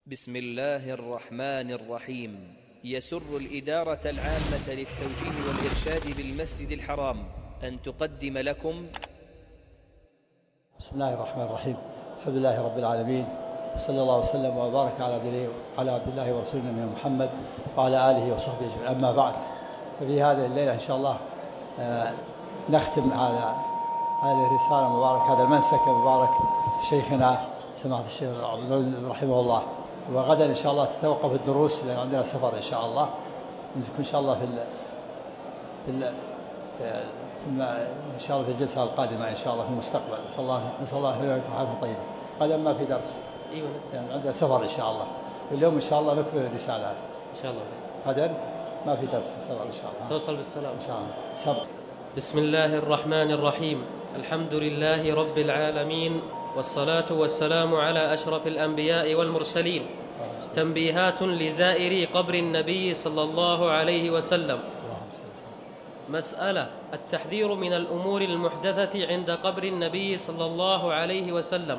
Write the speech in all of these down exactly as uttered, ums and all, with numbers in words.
بسم الله الرحمن الرحيم. يسر الإدارة العامة للتوجيه والإرشاد بالمسجد الحرام أن تقدم لكم بسم الله الرحمن الرحيم. الحمد لله رب العالمين، صلى الله وسلم وبارك على عبد الله ورسوله نبينا محمد وعلى آله وصحبه أجمعين. أما بعد، ففي هذه الليلة إن شاء الله نختم هذا هذه الرسالة المباركة، هذا المنسك المبارك شيخنا سماحة الشيخ رحمه الله. وغدا إن شاء الله تتوقف الدروس لأن عندنا سفر إن شاء الله، نكون إن شاء الله في ال في ال ثم إن شاء الله في الجلسة القادمة إن شاء الله في المستقبل. نسأل الله نسأل الله لكم حياة طيبة. غدا ما في درس، أيوة يعني عندنا سفر إن شاء الله. اليوم إن شاء الله نكمل الرسالة إن شاء الله. غدا ما في درس سفر إن شاء الله. توصل بالسلام إن شاء الله. سبق. بسم الله الرحمن الرحيم. الحمد لله رب العالمين، والصلاة والسلام على أشرف الأنبياء والمرسلين. تنبيهات لزائري قبر النبي صلى الله عليه وسلم. مسألة: التحذير من الأمور المحدثة عند قبر النبي صلى الله عليه وسلم.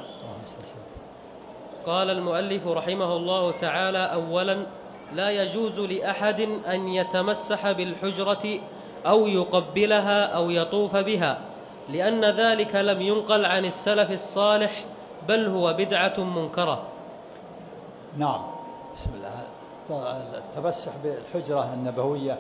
قال المؤلف رحمه الله تعالى: أولا، لا يجوز لأحد أن يتمسح بالحجرة أو يقبلها أو يطوف بها، لأن ذلك لم ينقل عن السلف الصالح، بل هو بدعة منكرة. نعم. بسم الله. التمسح بالحجرة النبوية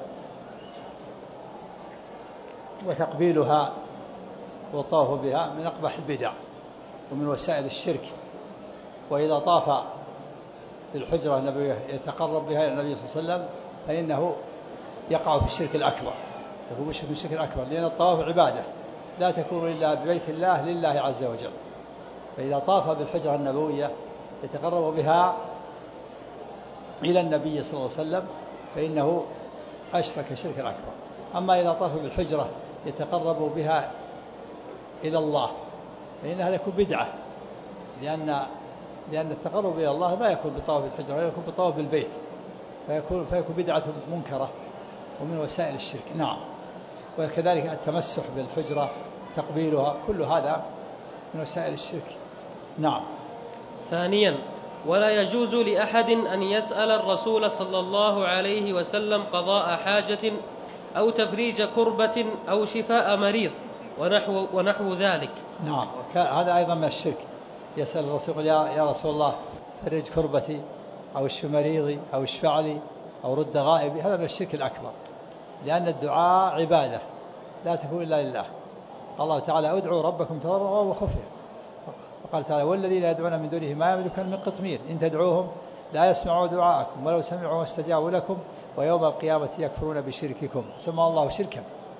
وتقبيلها والطواف بها من أقبح البدع ومن وسائل الشرك. وإذا طاف بالحجرة النبوية يتقرب بها إلى النبي صلى الله عليه وسلم فإنه يقع في الشرك الأكبر، يكون مشرك الشرك الأكبر، لأن الطواف عبادة لا تكون إلا ببيت الله لله عز وجل. فإذا طاف بالحجرة النبوية يتقرب بها إلى النبي صلى الله عليه وسلم فإنه أشرك شرك الأكبر. أما إذا طاف بالحجرة يتقرب بها إلى الله فإنها يكون بدعة، لأن لأن التقرب إلى الله ما يكون بطواف بالحجرة، ولا يكون بطواف بالبيت، فيكون فيكون بدعة منكرة ومن وسائل الشرك. نعم. وكذلك التمسح بالحجرة تقبيلها، كل هذا من وسائل الشرك. نعم. ثانيا، ولا يجوز لأحد أن يسأل الرسول صلى الله عليه وسلم قضاء حاجة أو تفريج كربة أو شفاء مريض ونحو, ونحو ذلك. نعم. هذا أيضا من الشرك. يسأل الرسول: يا, يا رسول الله فرج كربتي أو اشف مريضي أو اشفع لي أو رد غائبي. هذا من الشرك الأكبر، لأن الدعاء عبادة لا تكون إلا لله. الله تعالى: ادعوا ربكم تضرعا وخفيا. وقال تعالى: والذين يدعون من دونه ما يملكون من قطمير إن تدعوهم لا يسمعوا دعاءكم ولو سمعوا واستجابوا لكم ويوم القيامة يكفرون بشرككم. سمى الله شركا.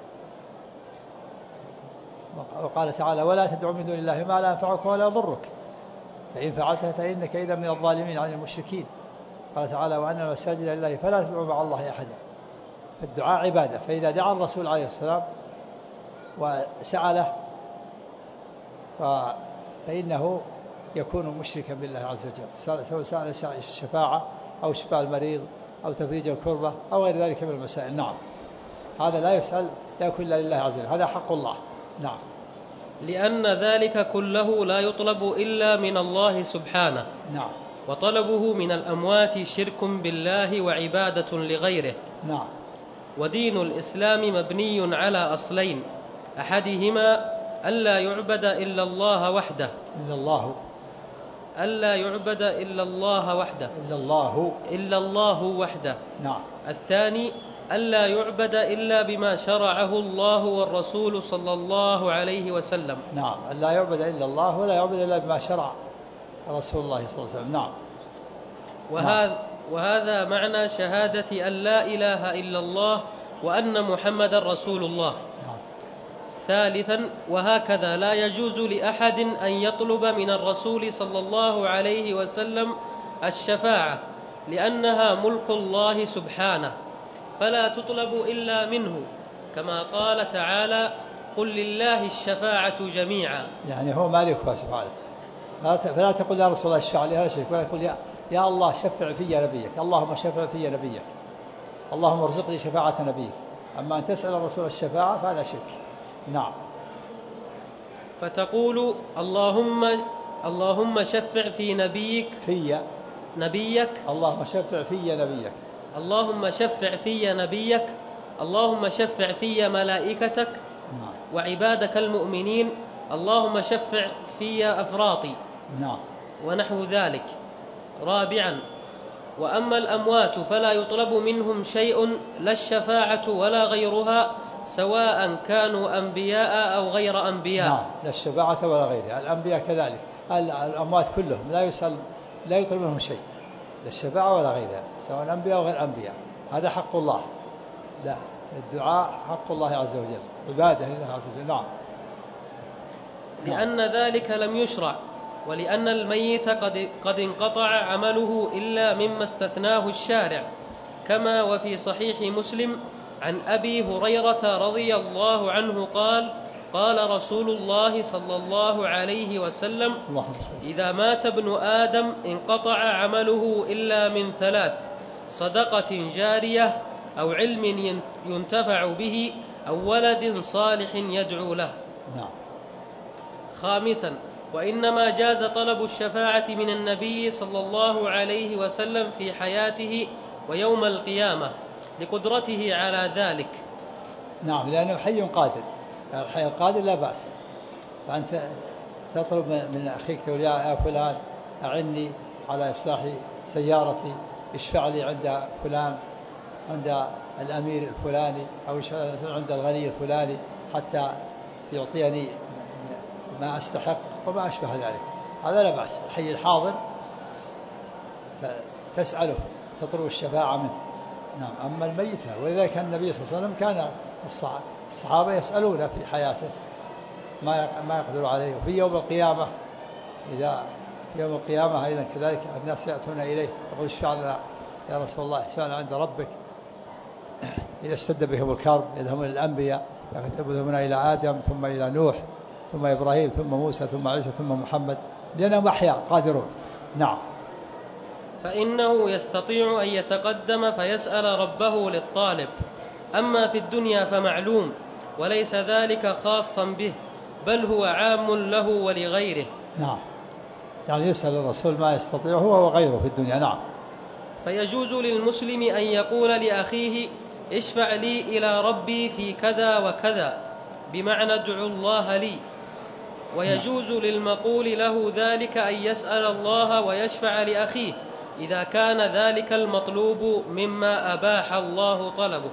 وقال تعالى: ولا تدعوا من دون الله ما لا ينفعك ولا يضرك فإن فعلت فإنك إذا من الظالمين عن المشركين. قال تعالى: وأن المساجد لله فلا تدعوا مع الله أحدا. فالدعاء عبادة، فإذا دعا الرسول عليه السلام وسأله فإنه يكون مشركا بالله عز وجل، سواء سأل الشفاعة أو شفاء المريض أو تفريج الكربة أو غير ذلك من المسائل. نعم. هذا لا يسأل لا يكون إلا لله عز وجل، هذا حق الله. نعم. لأن ذلك كله لا يطلب إلا من الله سبحانه. نعم. وطلبه من الأموات شرك بالله وعبادة لغيره. نعم. ودين الإسلام مبني على أصلين: أحدهما ألا يعبد إلا الله وحده إلا الله ألا يعبد إلا الله وحده إلا الله إلا الله وحده. نعم. الثاني ألا يعبد إلا بما شرعه الله والرسول صلى الله عليه وسلم. نعم. ألا يعبد إلا الله ولا يعبد إلا بما شرع رسول الله صلى الله عليه وسلم. نعم. وهذا نعم. وهذا معنى شهادة أن لا إله إلا الله وأن محمد رسول الله. نعم. ثالثا، وهكذا لا يجوز لأحد أن يطلب من الرسول صلى الله عليه وسلم الشفاعة، لأنها ملك الله سبحانه، فلا تطلب إلا منه، كما قال تعالى: قل لله الشفاعة جميعا. يعني هو مالكها سبحانه، فلا تقول يا رسول الله اشفع لي، هذا شرك. ولا يقول يا, يا الله شفع في نبيك، اللهم شفع في نبيك، اللهم ارزقني شفاعة نبيك. أما أن تسأل الرسول الشفاعة فهذا شرك. نعم. فتقول: اللهم اللهم شفع في نبيك في نبيك اللهم شفع في نبيك اللهم شفع في نبيك اللهم شفع في ملائكتك نعم وعبادك المؤمنين اللهم شفع في أفراطي نعم ونحو ذلك. رابعا: وأما الأموات فلا يطلب منهم شيء لا الشفاعة ولا غيرها سواء كانوا أنبياء أو غير أنبياء. نعم، لا الشفاعة ولا غيرها. الأنبياء كذلك، الأموات كلهم لا يسأل لا يطلب منهم شيء، لا الشفاعة ولا غيرها، سواء أنبياء أو غير أنبياء. هذا حق الله، لا الدعاء حق الله عز وجل، عبادة لله عز وجل. نعم. لأن ذلك لم يشرع، ولأن الميت قد, قد انقطع عمله إلا مما استثناه الشارع، كما وفي صحيح مسلم عن أبي هريرة رضي الله عنه قال: قال رسول الله صلى الله عليه وسلم: إذا مات ابن آدم انقطع عمله إلا من ثلاث: صدقة جارية، أو علم ينتفع به، أو ولد صالح يدعو له. نعم. خامسا: وإنما جاز طلب الشفاعة من النبي صلى الله عليه وسلم في حياته ويوم القيامة لقدرته على ذلك. نعم، لأنه حي قادر، الحي القادر لا بأس. فأنت تطلب من أخيك تقول: يا فلان أعني على إصلاح سيارتي، اشفع لي عند فلان، عند الأمير الفلاني، أو عند الغني الفلاني، حتى يعطيني ما أستحق وما أشبه ذلك. هذا لا بأس. الحي الحاضر تسأله، تطلب الشفاعة منه. نعم. أما الميت، ولذلك النبي صلى الله عليه وسلم كان الصحابة يسألون في حياته ما ما يقدر عليه. وفي يوم القيامة، إذا في يوم القيامة أيضا كذلك الناس يأتون إليه يقول: اشفع لنا يا رسول الله، اشفع لنا عند ربك. إذا اشتد بهم الكرب يذهبون إلى الأنبياء، يذهبون إلى آدم، ثم إلى نوح، ثم إبراهيم، ثم موسى، ثم عيسى، ثم محمد، لأنهم أحياء قادرون. نعم. فإنه يستطيع أن يتقدم فيسأل ربه للطالب. أما في الدنيا فمعلوم، وليس ذلك خاصا به، بل هو عام له ولغيره. نعم، يعني يسأل الرسول ما يستطيع هو وغيره في الدنيا. نعم. فيجوز للمسلم أن يقول لأخيه: اشفع لي إلى ربي في كذا وكذا، بمعنى ادعو الله لي. ويجوز للمقول له ذلك أن يسأل الله ويشفع لأخيه، إذا كان ذلك المطلوب مما أباح الله طلبه.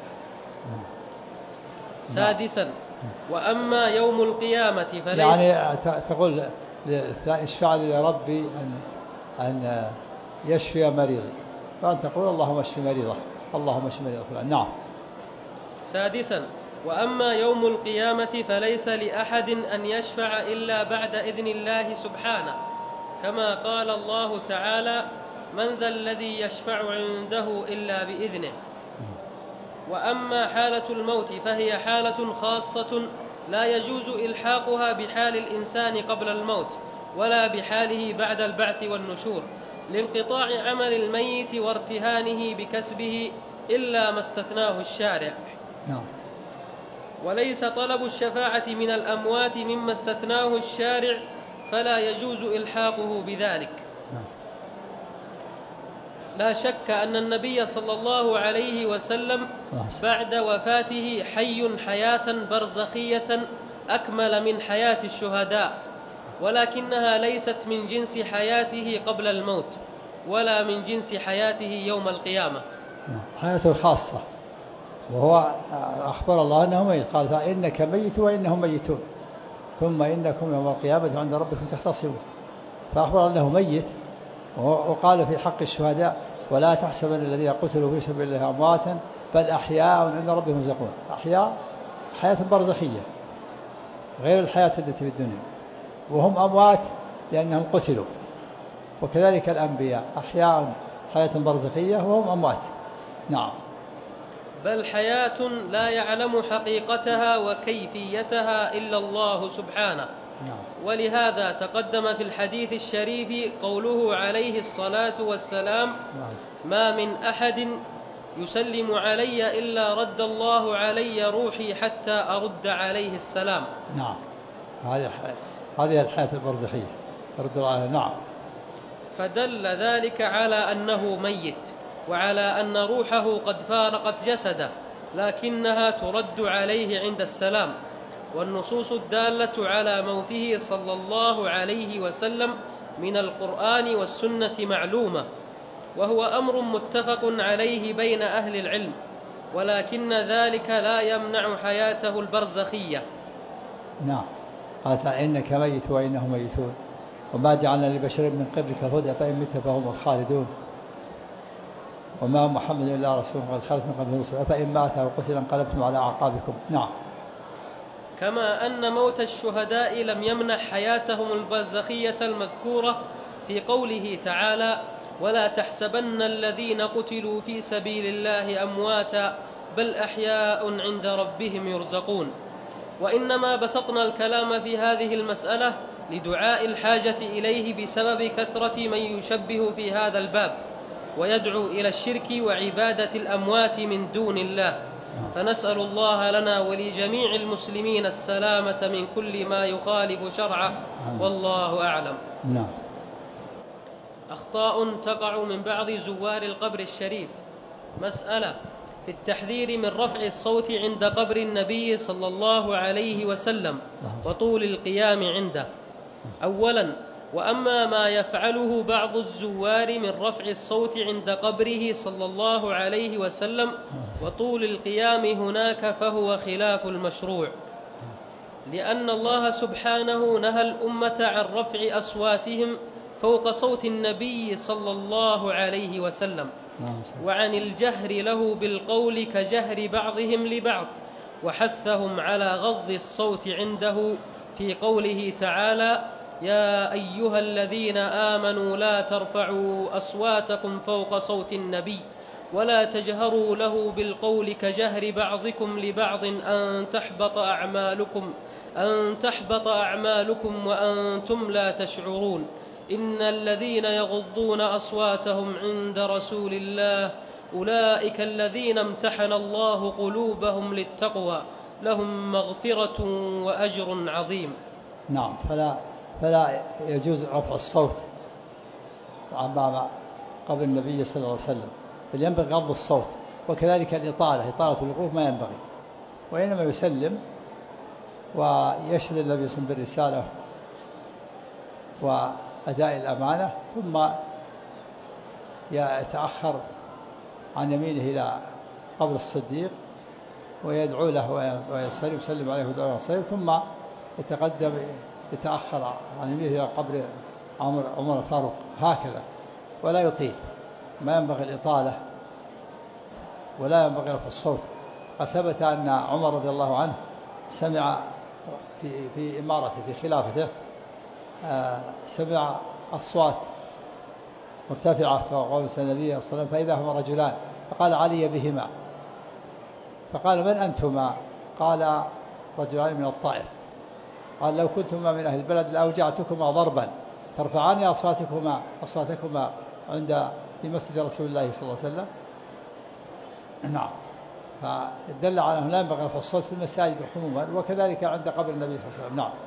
سادسا: وأما يوم القيامة فليس، يعني تقول اشفع لي يا ربي أن أن يشفي مريضي، فأنت تقول: اللهم اشف مريضه، اللهم اشف مريضه فلان. نعم. سادسا: وأما يوم القيامة فليس لأحد أن يشفع إلا بعد إذن الله سبحانه، كما قال الله تعالى: من ذا الذي يشفع عنده إلا بإذنه. وأما حالة الموت فهي حالة خاصة لا يجوز إلحاقها بحال الإنسان قبل الموت، ولا بحاله بعد البعث والنشور، لانقطاع عمل الميت وارتهانه بكسبه إلا ما استثناه الشارع. نعم. وليس طلب الشفاعة من الأموات مما استثناه الشارع، فلا يجوز إلحاقه بذلك. نعم. لا شك أن النبي صلى الله عليه وسلم بعد وفاته حي حياة برزخية أكمل من حياة الشهداء، ولكنها ليست من جنس حياته قبل الموت، ولا من جنس حياته يوم القيامة. حياته خاصة، وهو أخبر الله أنه ميت، قال: فإنك ميت وإنهم ميتون، ثم إنكم يوم القيامة عند ربكم تختصمون. فأخبر أنه ميت، وقال في حق الشهداء: ولا تحسبن الذين قتلوا في سبيل الله أمواتا بل أحياء عند ربهم يرزقون. أحياء حياة برزخية غير الحياة التي في الدنيا، وهم أموات لأنهم قتلوا. وكذلك الأنبياء أحياء حياة برزخية وهم أموات. نعم. بل حياة لا يعلم حقيقتها وكيفيتها إلا الله سبحانه. نعم. ولهذا تقدم في الحديث الشريف قوله عليه الصلاة والسلام: ما من أحد يسلم علي إلا رد الله علي روحي حتى أرد عليه السلام. نعم. هذه هذه الحياة البرزخية رد الله عليه. نعم. فدل ذلك على أنه ميت، وعلى أن روحه قد فارقت جسده، لكنها ترد عليه عند السلام. والنصوص الدالة على موته صلى الله عليه وسلم من القرآن والسنة معلومة، وهو أمر متفق عليه بين أهل العلم، ولكن ذلك لا يمنع حياته البرزخية. نعم. قالت إنك ميت وإنهم ميتون وما جعلنا لبشر من قبلك الهدى فإن مت فهم الخالدون وما محمد إلا رسول قد خلت من قبله الرسل أفإن مات أو قتل انقلبتم على أعقابكم. نعم. كما أن موت الشهداء لم يمنع حياتهم البرزخية المذكورة في قوله تعالى: ولا تحسبن الذين قتلوا في سبيل الله أمواتا بل أحياء عند ربهم يرزقون. وإنما بسطنا الكلام في هذه المسألة لدعاء الحاجة إليه بسبب كثرة من يشبه في هذا الباب ويدعو إلى الشرك وعبادة الأموات من دون الله، فنسأل الله لنا ولجميع المسلمين السلامة من كل ما يخالف شرعه، والله أعلم. نعم. أخطاء تقع من بعض زوار القبر الشريف. مسألة في التحذير من رفع الصوت عند قبر النبي صلى الله عليه وسلم وطول القيام عنده. أولا، وأما ما يفعله بعض الزوار من رفع الصوت عند قبره صلى الله عليه وسلم وطول القيام هناك فهو خلاف المشروع، لأن الله سبحانه نهى الأمة عن رفع أصواتهم فوق صوت النبي صلى الله عليه وسلم، وعن الجهر له بالقول كجهر بعضهم لبعض، وحثهم على غض الصوت عنده في قوله تعالى: يا أيها الذين آمنوا لا ترفعوا أصواتكم فوق صوت النبي ولا تجهروا له بالقول كجهر بعضكم لبعض أن تحبط أعمالكم أن تحبط أعمالكم وأنتم لا تشعرون. إن الذين يغضون أصواتهم عند رسول الله أولئك الذين امتحن الله قلوبهم للتقوى لهم مغفرة وأجر عظيم. نعم. فلا فلا يجوز رفع الصوت أمام قبر النبي صلى الله عليه وسلم، بل ينبغي غض الصوت، وكذلك الإطالة إطالة الوقوف ما ينبغي، وإنما يسلم ويشهد النبي صلى الله عليه وسلم بالرسالة وأداء الأمانة، ثم يتأخر عن يمينه إلى قبر الصديق ويدعو له ويسلم يسلم عليه ودعوه ويسلم، ثم يتقدم يتأخر عن يمينه إلى قبر عمر, عمر الفاروق، هكذا، ولا يطيل، ما ينبغي الإطالة ولا ينبغي رفع الصوت. قد ثبت أن عمر رضي الله عنه سمع في, في إمارته في خلافته آه سمع أصوات مرتفعة فقال النبي صلى الله عليه وسلم فإذا هما رجلان، فقال علي بهما، فقال من أنتما؟ قال رجلان من الطائف. قال لو كنتما من أهل البلد لأوجعتكما ضربا ترفعان أصواتكما أصواتكما عند في مسجد رسول الله صلى الله عليه وسلم. نعم. فدل على أنه لا ينبغي رفع الصوت في المساجد عموما، وكذلك عند قبر النبي صلى الله عليه وسلم. نعم.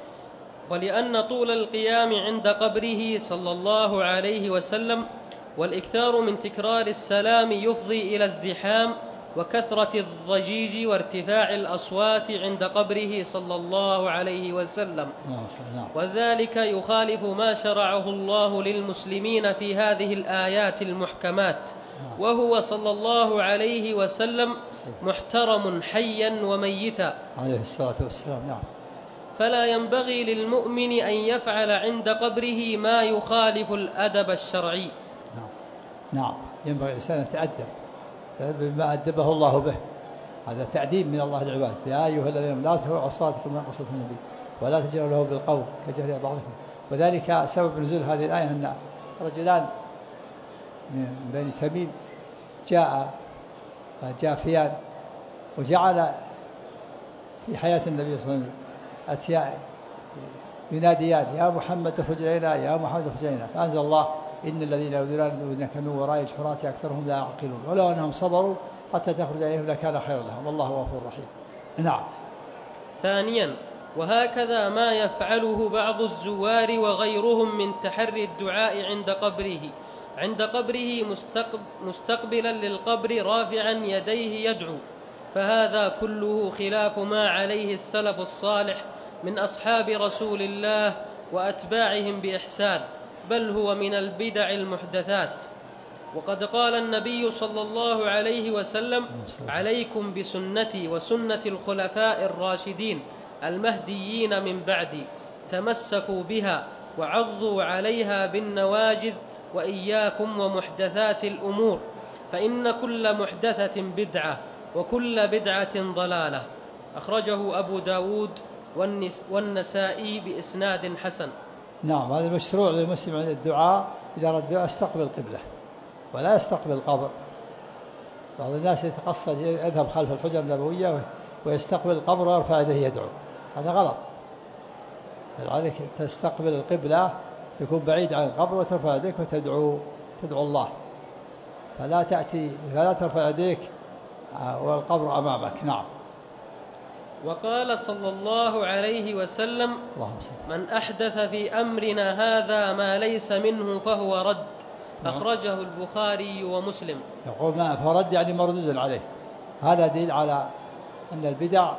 ولأن طول القيام عند قبره صلى الله عليه وسلم والإكثار من تكرار السلام يفضي إلى الزحام وكثرة الضجيج وارتفاع الأصوات عند قبره صلى الله عليه وسلم، وذلك يخالف ما شرعه الله للمسلمين في هذه الآيات المحكمات، وهو صلى الله عليه وسلم محترم حيا وميتا عليه الصلاة والسلام. نعم. فلا ينبغي للمؤمن أن يفعل عند قبره ما يخالف الأدب الشرعي. نعم. نعم. ينبغي الإنسان أن يتأدب بما أدبه الله به، هذا تعديب من الله للعباد. يا أيها الذين لا ترفعوا أصواتكم فوق صوت النبي ولا تجهروا له بالقول كجهر بعضكم. وذلك سبب نزول هذه الآية أن رجلان من بني تميم جاء جافيان وجعل في حياة النبي صلى الله عليه وسلم أتيان يناديان يا محمد اخرج إلينا يا محمد اخرج إلينا، فأنزل الله إن الذين يؤذونك من وراء الحجرات أكثرهم لا يعقلون ولو أنهم صبروا حتى تخرج إليهم لكان خيرا لهم والله غفور رحيم. نعم. ثانيا، وهكذا ما يفعله بعض الزوار وغيرهم من تحري الدعاء عند قبره عند قبره مستقبلا للقبر رافعا يديه يدعو، فهذا كله خلاف ما عليه السلف الصالح من أصحاب رسول الله وأتباعهم بإحسان، بل هو من البدع المحدثات. وقد قال النبي صلى الله عليه وسلم: عليكم بسنتي وسنة الخلفاء الراشدين المهديين من بعدي، تمسكوا بها وعضوا عليها بالنواجذ، وإياكم ومحدثات الأمور، فإن كل محدثة بدعة وكل بدعة ضلالة. أخرجه أبو داود والنسائي بإسناد حسن. نعم، هذا مشروع للمسلم عند الدعاء إذا أراد الدعاء يستقبل القبلة ولا يستقبل القبر. بعض الناس يتقصد يذهب خلف الحجرة النبوية ويستقبل القبر ويرفع يديه يدعو، هذا غلط. عليك تستقبل القبلة، تكون بعيد عن القبر وترفع يديك وتدعو تدعو الله، فلا تأتي فلا ترفع يديك والقبر أمامك. نعم. وقال صلى الله عليه وسلم: من أحدث في أمرنا هذا ما ليس منه فهو رد. أخرجه البخاري ومسلم. يقول ما فرد يعني مردود عليه. هذا دليل على أن البدع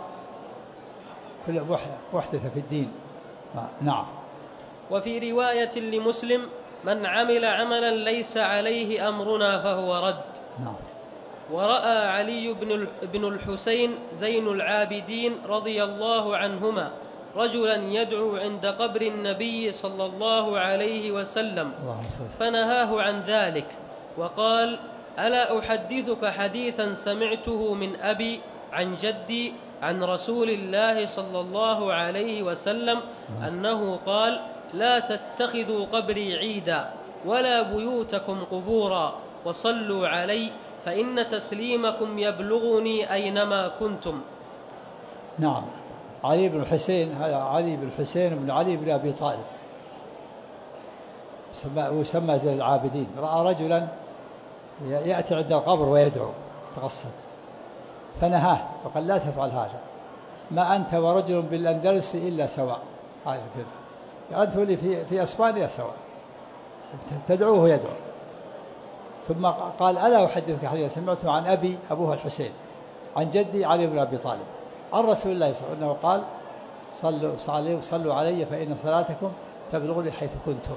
كل محدثة في الدين. نعم. وفي رواية لمسلم: من عمل عملا ليس عليه أمرنا فهو رد. نعم. ورأى علي بن الحسين زين العابدين رضي الله عنهما رجلا يدعو عند قبر النبي صلى الله عليه وسلم فنهاه عن ذلك وقال: ألا أحدثك حديثا سمعته من أبي عن جدي عن رسول الله صلى الله عليه وسلم أنه قال: لا تتخذوا قبري عيدا ولا بيوتكم قبورا وصلوا علي فإن تسليمكم يبلغني أينما كنتم. نعم. علي بن الحسين، هذا علي بن الحسين بن علي بن أبي طالب، وسمى زين العابدين. رأى رجلا يأتي عند القبر ويدعو تقصد فنهاه فقال: لا تفعل هذا، ما أنت ورجل بالأندلس إلا سواء. أنت ولي في, في أسبانيا سواء، تدعوه يدعو. ثم قال: ألا أحدثك حديثا سمعته عن أبي أبوه الحسين عن جدي علي بن أبي طالب عن رسول الله صلى الله عليه وسلم أنه قال: صلوا, صلوا, صلوا علي فإن صلاتكم تبلغني حيث كنتم.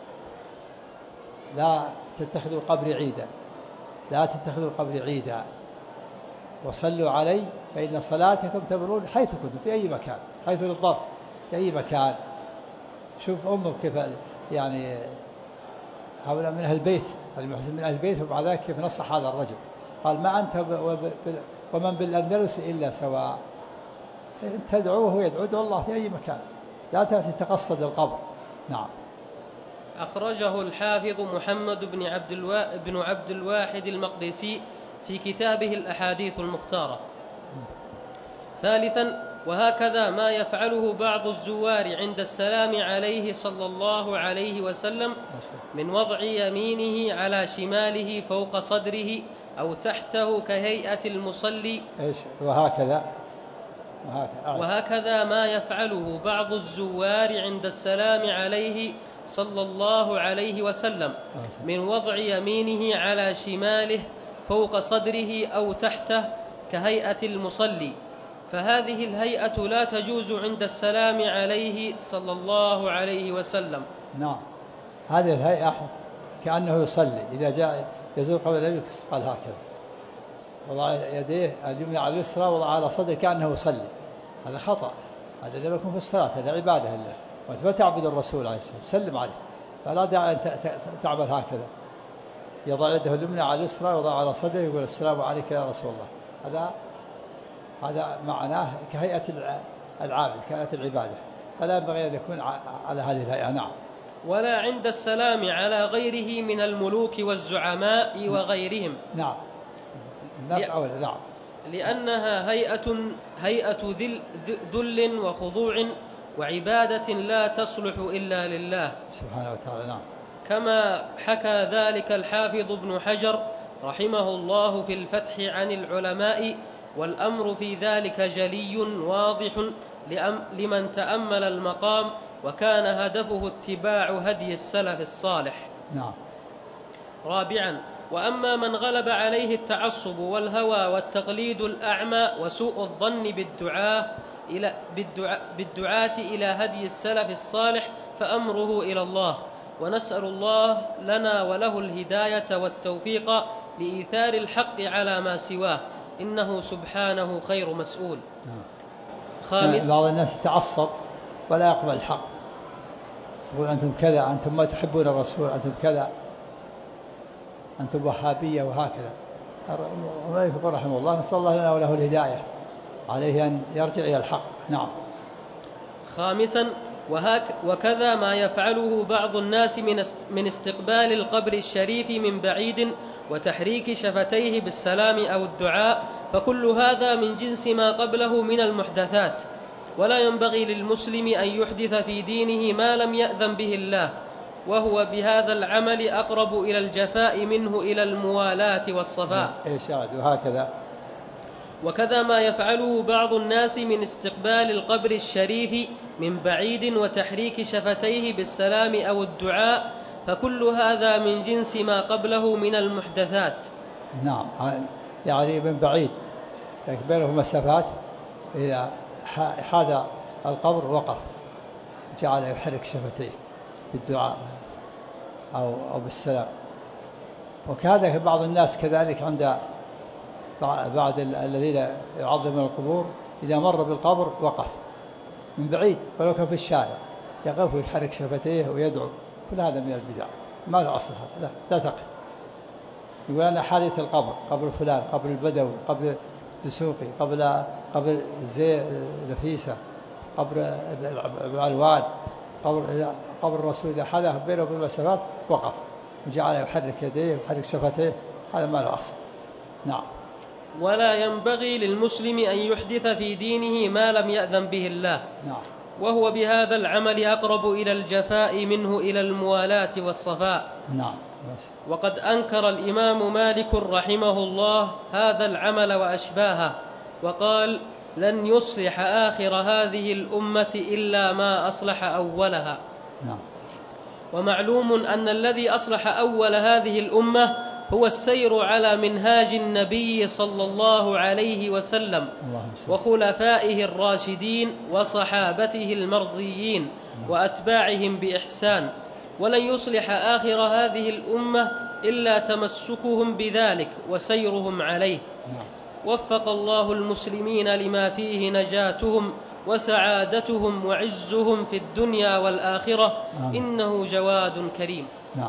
لا تتخذوا قبري عيدا لا تتخذوا قبري عيدا وصلوا علي فإن صلاتكم تبلغني حيث كنتم، في أي مكان، حيث للظرف، في أي مكان. شوف أمك كيف يعني هؤلاء من أهل البيت، من أهل البيت، ومع ذلك كيف نصح هذا الرجل. قال: ما أنت ومن بالأندلس إلا سواء، تدعوه يدعو ادعو الله في أي مكان، لا تأتي تقصد القبر. نعم. أخرجه الحافظ محمد بن عبد, الوا... بن عبد الواحد المقدسي في كتابه الأحاديث المختارة. ثالثا: وهكذا ما يفعله بعض الزوار عند السلام عليه صلى الله عليه وسلم من وضع يمينه على شماله فوق صدره أو تحته كهيئة المصلي. إيش وهكذا وهكذا ما يفعله بعض الزوار عند السلام عليه صلى الله عليه وسلم من وضع يمينه على شماله فوق صدره أو تحته كهيئة المصلي، فهذه الهيئة لا تجوز عند السلام عليه صلى الله عليه وسلم. نعم. هذه الهيئة كأنه يصلي، إذا جاء يزور قبل النبي قال هكذا، وضع يديه اليمنى على اليسرى وضع على صدره كأنه يصلي. هذا خطأ، هذا لم يكن في الصلاة، هذا عبادة لله، وأنت ما تعبد الرسول عليه الصلاة والسلام، سلم عليه، فلا داعي أن تعمل هكذا. يضع يده اليمنى على اليسرى وضع على صدره يقول: السلام عليك يا رسول الله. هذا هذا معناه كهيئة العابد، كهيئة العبادة، فلا ينبغي أن يكون على هذه الهيئة. نعم. ولا عند السلام على غيره من الملوك والزعماء وغيرهم. نعم. نعم. لأنها هيئة هيئة ذل وخضوع وعبادة لا تصلح إلا لله سبحانه وتعالى. نعم. كما حكى ذلك الحافظ ابن حجر رحمه الله في الفتح عن العلماء والأمر في ذلك جلي واضح لمن تأمل المقام وكان هدفه اتباع هدي السلف الصالح. نعم. رابعا: وأما من غلب عليه التعصب والهوى والتقليد الأعمى وسوء الظن بالدعاة إلى بالدعاء بالدعاة إلى هدي السلف الصالح فأمره إلى الله، ونسأل الله لنا وله الهداية والتوفيق لإيثار الحق على ما سواه، إنه سبحانه خير مسؤول. خامس: بعض الناس يتعصب ولا يقبل الحق، يقول أنتم كذا، أنتم ما تحبون الرسول، أنتم كذا، أنتم وهابية وهكذا. المؤلف يقول رحمه الله: نسأل الله لنا وله الهداية، عليه أن يرجع إلى الحق. نعم. خامسا: وكذا ما يفعله بعض الناس من استقبال القبر الشريف من بعيد وتحريك شفتيه بالسلام أو الدعاء، فكل هذا من جنس ما قبله من المحدثات، ولا ينبغي للمسلم أن يحدث في دينه ما لم يأذن به الله، وهو بهذا العمل أقرب إلى الجفاء منه إلى الموالاة والصفاء. وهكذا وكذا ما يفعله بعض الناس من استقبال القبر الشريف من بعيد وتحريك شفتيه بالسلام أو الدعاء، فكل هذا من جنس ما قبله من المحدثات. نعم. يعني من بعيد يكبره مسافات، إذا حاد القبر وقف جعل يحرك شفتيه بالدعاء أو أو بالسلام. وكذا بعض الناس كذلك عند بعض الذين يعظمون القبور، إذا مر بالقبر وقف من بعيد ولو كان في الشارع، يقف ويحرك شفتيه ويدعو. كل هذا من البدع، ما له أصل هذا، لا, لا تقف. يقول أنا حادث القبر، قبر فلان، قبر البدوي، قبر الدسوقي، قبل قبر زي نفيسة، قبر الوالد، قبر قبر الرسول، إذا حدث بينه وبين المسافات وقف وجعل يحرك يديه ويحرك شفتيه، هذا ما له أصل. نعم. ولا ينبغي للمسلم أن يحدث في دينه ما لم يأذن به الله. نعم. وهو بهذا العمل أقرب إلى الجفاء منه إلى الموالاة والصفاء. نعم. وقد أنكر الإمام مالك رحمه الله هذا العمل وأشباهه، وقال: لن يصلح آخر هذه الأمة إلا ما أصلح أولها. نعم. ومعلوم أن الذي أصلح أول هذه الأمة هو السير على منهاج النبي صلى الله عليه وسلم وخلفائه الراشدين وصحابته المرضيين وأتباعهم بإحسان، ولن يصلح آخر هذه الأمة إلا تمسكهم بذلك وسيرهم عليه. وفق الله المسلمين لما فيه نجاتهم وسعادتهم وعزهم في الدنيا والآخرة، إنه جواد كريم.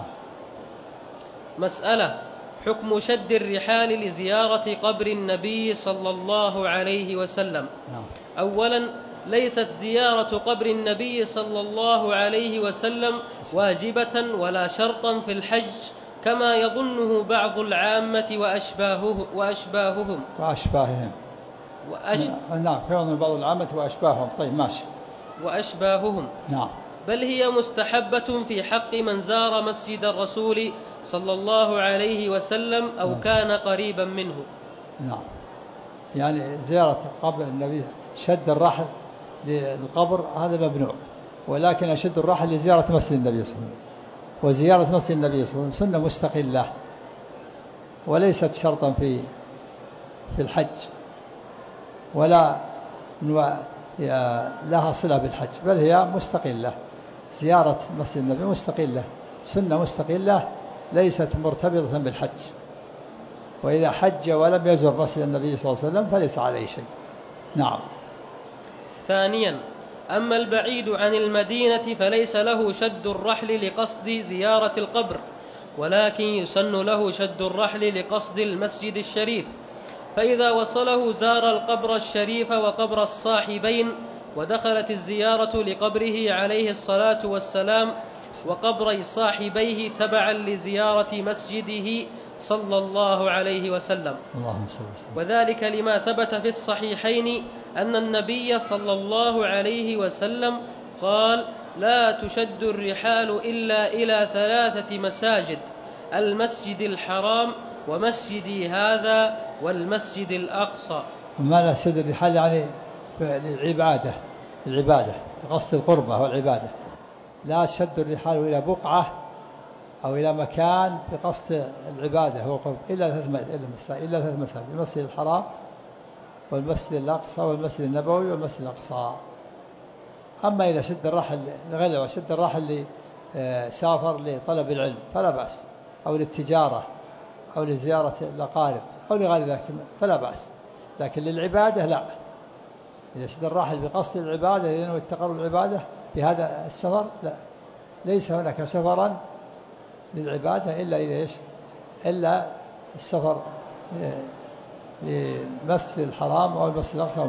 مسألة: حكم شد الرحال لزيارة قبر النبي صلى الله عليه وسلم. أولا، ليست زيارة قبر النبي صلى الله عليه وسلم واجبة ولا شرطا في الحج كما يظنه بعض العامة وأشباهه وأشباههم وأشباههم وأش... نعم، يظن بعض العامة وأشباههم. طيب ماشي. وأشباههم. نعم. بل هي مستحبة في حق من زار مسجد الرسول صلى الله عليه وسلم أو نعم. كان قريبا منه. نعم. يعني زيارة قبر النبي، شد الرحل للقبر هذا ممنوع، ولكن أشد الرحل لزيارة مسجد النبي صلى الله عليه وسلم، وزيارة مسجد النبي صلى الله عليه وسلم سنة مستقلة وليست شرطا في في الحج، ولا لها صلة بالحج، بل هي مستقلة. زيارة مسجد النبي مستقلة، سنة مستقلة ليست مرتبطة بالحج. وإذا حج ولم يزر مسجد النبي صلى الله عليه وسلم فليس عليه شيء. نعم. ثانيا، أما البعيد عن المدينة فليس له شد الرحل لقصد زيارة القبر، ولكن يسن له شد الرحل لقصد المسجد الشريف، فإذا وصله زار القبر الشريف وقبر الصاحبين، ودخلت الزيارة لقبره عليه الصلاة والسلام وقبر صاحبيه تبعا لزيارة مسجده صلى الله عليه وسلم. وذلك لما ثبت في الصحيحين أن النبي صلى الله عليه وسلم قال: لا تشد الرحال إلا إلى ثلاثة مساجد: المسجد الحرام ومسجدي هذا والمسجد الأقصى. ومعنى شد الرحال يعني للعبادة، العبادة بقصد القربة والعبادة. لا شد الرحال إلى بقعة أو إلى مكان بقصد العبادة والقرب إلا إلا ثلاث مساجد: المسجد الحرام والمسجد الأقصى والمسجد النبوي والمسجد الأقصى. أما إذا شد الرحل لغيره وشد الرحل لسافر لطلب العلم فلا بأس، أو للتجارة أو لزيارة الأقارب أو لغير ذلك فلا بأس، لكن للعبادة لا. إذا شد الرحل بقصد العبادة لأنه يتقرب العبادة بهذا السفر لا، ليس هناك سفرا للعبادة إلا إذا إيش إلا السفر للمسجد الحرام أو المسجد الأقصى.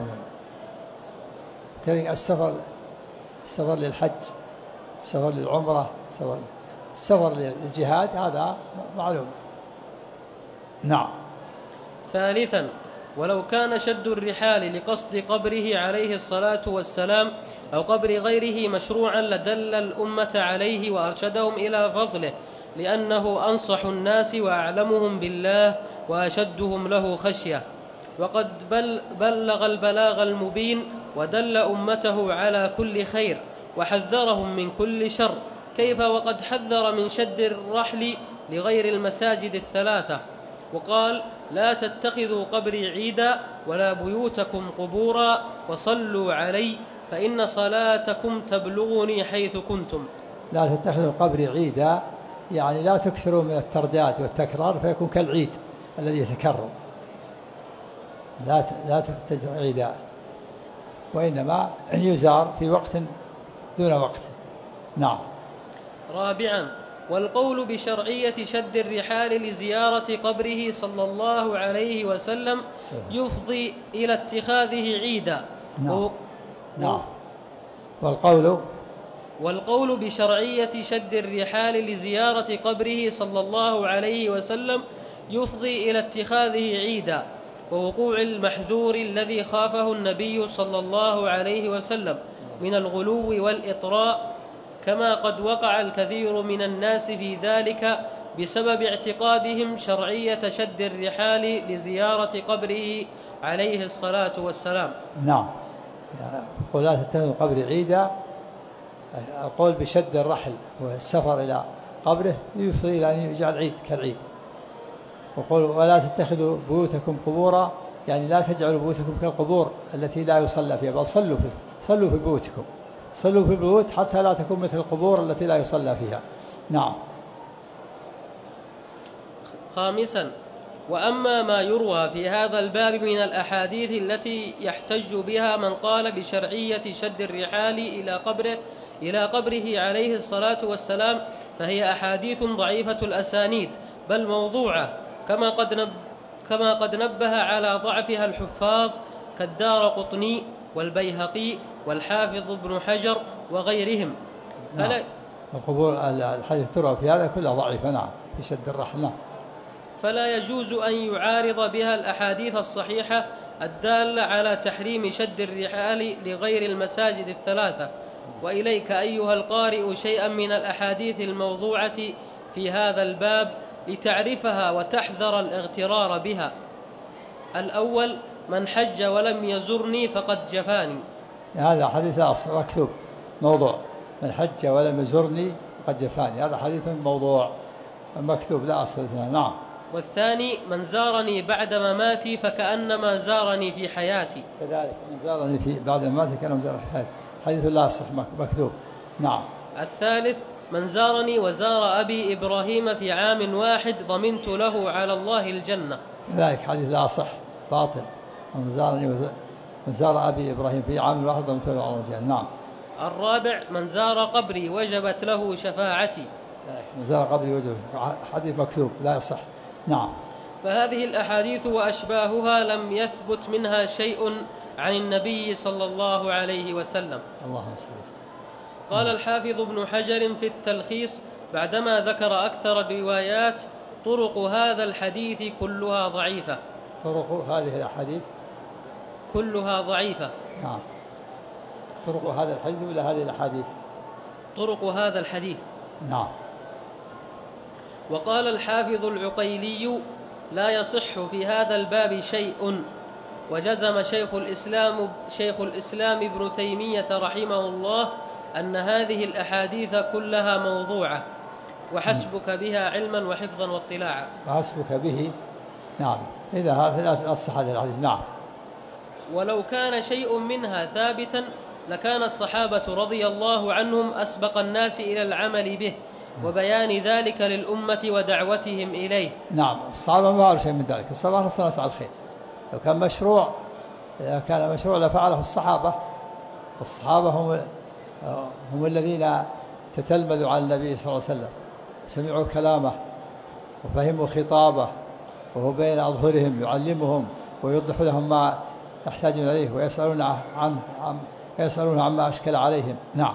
كذلك السفر السفر للحج، السفر للعمرة، السفر السفر للجهاد هذا معلوم. نعم. ثالثا: ولو كان شد الرحال لقصد قبره عليه الصلاة والسلام أو قبر غيره مشروعا لدل الأمة عليه وأرشدهم إلى فضله، لأنه أنصح الناس وأعلمهم بالله وأشدهم له خشية، وقد بلغ البلاغ المبين ودل أمته على كل خير وحذرهم من كل شر، كيف وقد حذر من شد الرحل لغير المساجد الثلاثة، وقال: لا تتخذوا قبري عيدا ولا بيوتكم قبورا وصلوا علي فإن صلاتكم تبلغني حيث كنتم. لا تتخذوا قبري عيدا يعني لا تكثروا من الترداد والتكرار فيكون كالعيد الذي يتكرر. لا لا تتخذوا عيدا، وإنما يزار في وقت دون وقت. نعم. رابعا: والقول بشرعية شد الرحال لزيارة قبره صلى الله عليه وسلم يفضي إلى اتخاذه عيدا. نعم. نعم. والقول والقول بشرعية شد الرحال لزيارة قبره صلى الله عليه وسلم يفضي إلى اتخاذه عيدا، ووقوع المحذور الذي خافه النبي صلى الله عليه وسلم من الغلو والإطراء، كما قد وقع الكثير من الناس في ذلك بسبب اعتقادهم شرعية شد الرحال لزيارة قبره عليه الصلاة والسلام. نعم. قل لا تتخذوا قبر عيدا، القول بشد الرحل والسفر إلى قبره يفضي إلى أن يجعل عيد كالعيد. وقل ولا تتخذوا بيوتكم قبورا يعني لا تجعلوا بيوتكم كالقبور التي لا يصلى فيها، بل صلوا في صلوا في بيوتكم، صلوا في البيوت حتى لا تكون مثل القبور التي لا يصلى فيها. نعم. خامسا: وأما ما يروى في هذا الباب من الأحاديث التي يحتج بها من قال بشرعية شد الرحال إلى قبره إلى قبره عليه الصلاة والسلام فهي أحاديث ضعيفة الأسانيد بل موضوعة، كما قد نب كما قد نبه على ضعفها الحفاظ كالدارقطني والبيهقي والحافظ ابن حجر وغيرهم. نعم. القبور الحديث تروى في هذا كلها ضعيفة. نعم. في شد الرحل. نعم. فلا يجوز أن يعارض بها الأحاديث الصحيحة الدالة على تحريم شد الرحال لغير المساجد الثلاثة. وإليك أيها القارئ شيئا من الأحاديث الموضوعة في هذا الباب لتعرفها وتحذر الاغترار بها. الأول: من حج ولم يزرني فقد جفاني. هذا حديث مكتوب موضوع. من حج ولم يزرني فقد جفاني، هذا حديث موضوع مكتوب لا أصل له. نعم. والثاني: من زارني بعد مماتي فكأنما زارني في حياتي. كذلك من زارني في بعد مماتي كأنما زارني في حياتي، حديث لا صح مكتوب. نعم. الثالث: من زارني وزار أبي إبراهيم في عام واحد ضمنت له على الله الجنة. كذلك حديث لا صح باطل. من زارني من زار أبي إبراهيم في عام واحد ضمنت له على الله الجنة. نعم. الرابع: من زار قبري وجبت له شفاعتي. من زار قبري وجبت، حديث مكتوب لا يصح. نعم. فهذه الأحاديث وأشباهها لم يثبت منها شيء عن النبي صلى الله عليه وسلم. اللهم صل وسلم. قال الحافظ ابن حجر في التلخيص بعدما ذكر أكثر الروايات: طرق هذا الحديث كلها ضعيفة. طرق هذه الأحاديث كلها ضعيفة. نعم. طرق هذا الحديث ولا هذه الأحاديث؟ طرق هذا الحديث. نعم. وقال الحافظ العقيلي: لا يصح في هذا الباب شيء، وجزم شيخ الإسلام شيخ الإسلام ابن تيمية رحمه الله أن هذه الأحاديث كلها موضوعة، وحسبك بها علما وحفظا واطلاعا. وحسبك به، نعم، إذا هذا لا تصح هذا الحديث. نعم. ولو كان شيء منها ثابتا لكان الصحابة رضي الله عنهم أسبق الناس إلى العمل به وبيان ذلك للأمة ودعوتهم إليه. نعم، الصحابة ما عرفوا شيء من ذلك، الصحابة صلوا على الخير. لو كان مشروع إذا كان مشروع لفعله الصحابة، الصحابة هم هم الذين تتلمذوا على النبي صلى الله عليه وسلم، سمعوا كلامه وفهموا خطابه وهو بين أظهرهم يعلمهم ويوضح لهم ما يحتاجون إليه ويسألون عن عن يسألون عما أشكل عليهم. نعم.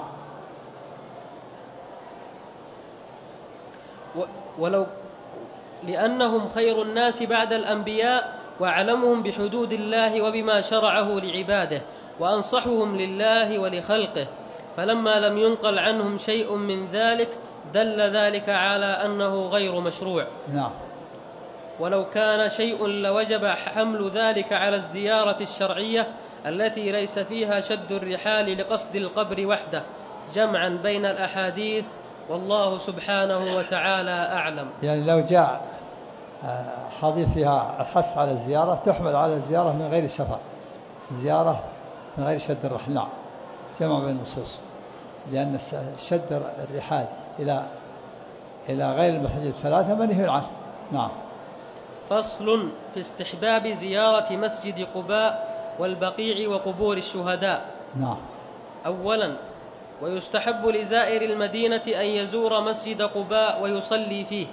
ولو لأنهم خير الناس بعد الأنبياء وأعلمهم بحدود الله وبما شرعه لعباده وأنصحهم لله ولخلقه، فلما لم ينقل عنهم شيء من ذلك دل ذلك على أنه غير مشروع. نعم. ولو كان شيء لوجب حمل ذلك على الزيارة الشرعية التي ليس فيها شد الرحال لقصد القبر وحده، جمعا بين الأحاديث، والله سبحانه وتعالى أعلم. يعني لو جاء حديث فيها الحث على الزيارة تحمل على الزيارة من غير سفر، زيارة من غير شد الرحال. نعم، جمع بين النصوص، لأن شد الرحال إلى إلى غير المساجد الثلاثة منهي عنه. نعم. فصل في استحباب زيارة مسجد قباء والبقيع وقبور الشهداء. نعم. أولا، ويستحب لزائر المدينة أن يزور مسجد قباء ويصلي فيه.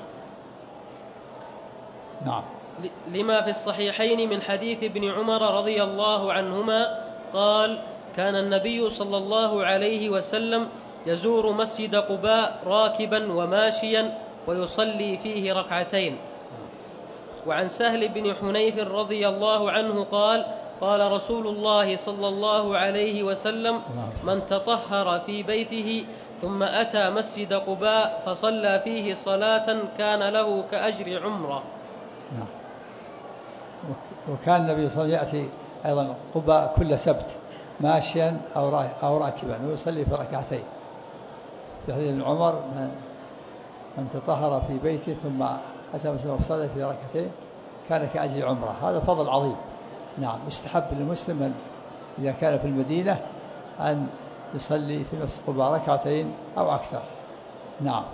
نعم. لما في الصحيحين من حديث ابن عمر رضي الله عنهما قال: كان النبي صلى الله عليه وسلم يزور مسجد قباء راكبا وماشيا ويصلي فيه ركعتين. وعن سهل بن حنيف رضي الله عنه قال: قال رسول الله صلى الله عليه وسلم: من تطهر في بيته ثم أتى مسجد قباء فصلى فيه صلاة كان له كأجر عمره. نعم. وكان النبي صلى الله عليه وسلم يأتي أيضا قباء كل سبت ماشيا أو راكبا ويصلي في ركعتين. في حديث ابن عمر: من تطهر في بيته ثم أتى مسجد وصلى في ركعتين كان كأجر عمره. هذا فضل عظيم. نعم. يستحب للمسلم إذا كان في المدينة أن يصلي في مسجد قباء ركعتين أو أكثر. نعم.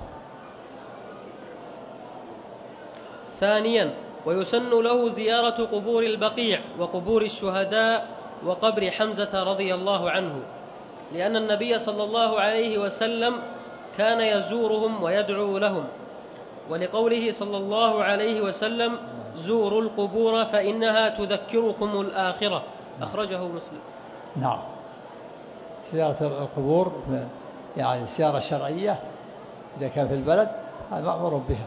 ثانيا، ويسن له زيارة قبور البقيع وقبور الشهداء وقبر حمزة رضي الله عنه، لأن النبي صلى الله عليه وسلم كان يزورهم ويدعو لهم، ولقوله صلى الله عليه وسلم: زوروا القبور فإنها تذكركم الآخرة، أخرجه مسلم. نعم. زيارة القبور يعني زيارة شرعية إذا كان في البلد هذا مأمور بها،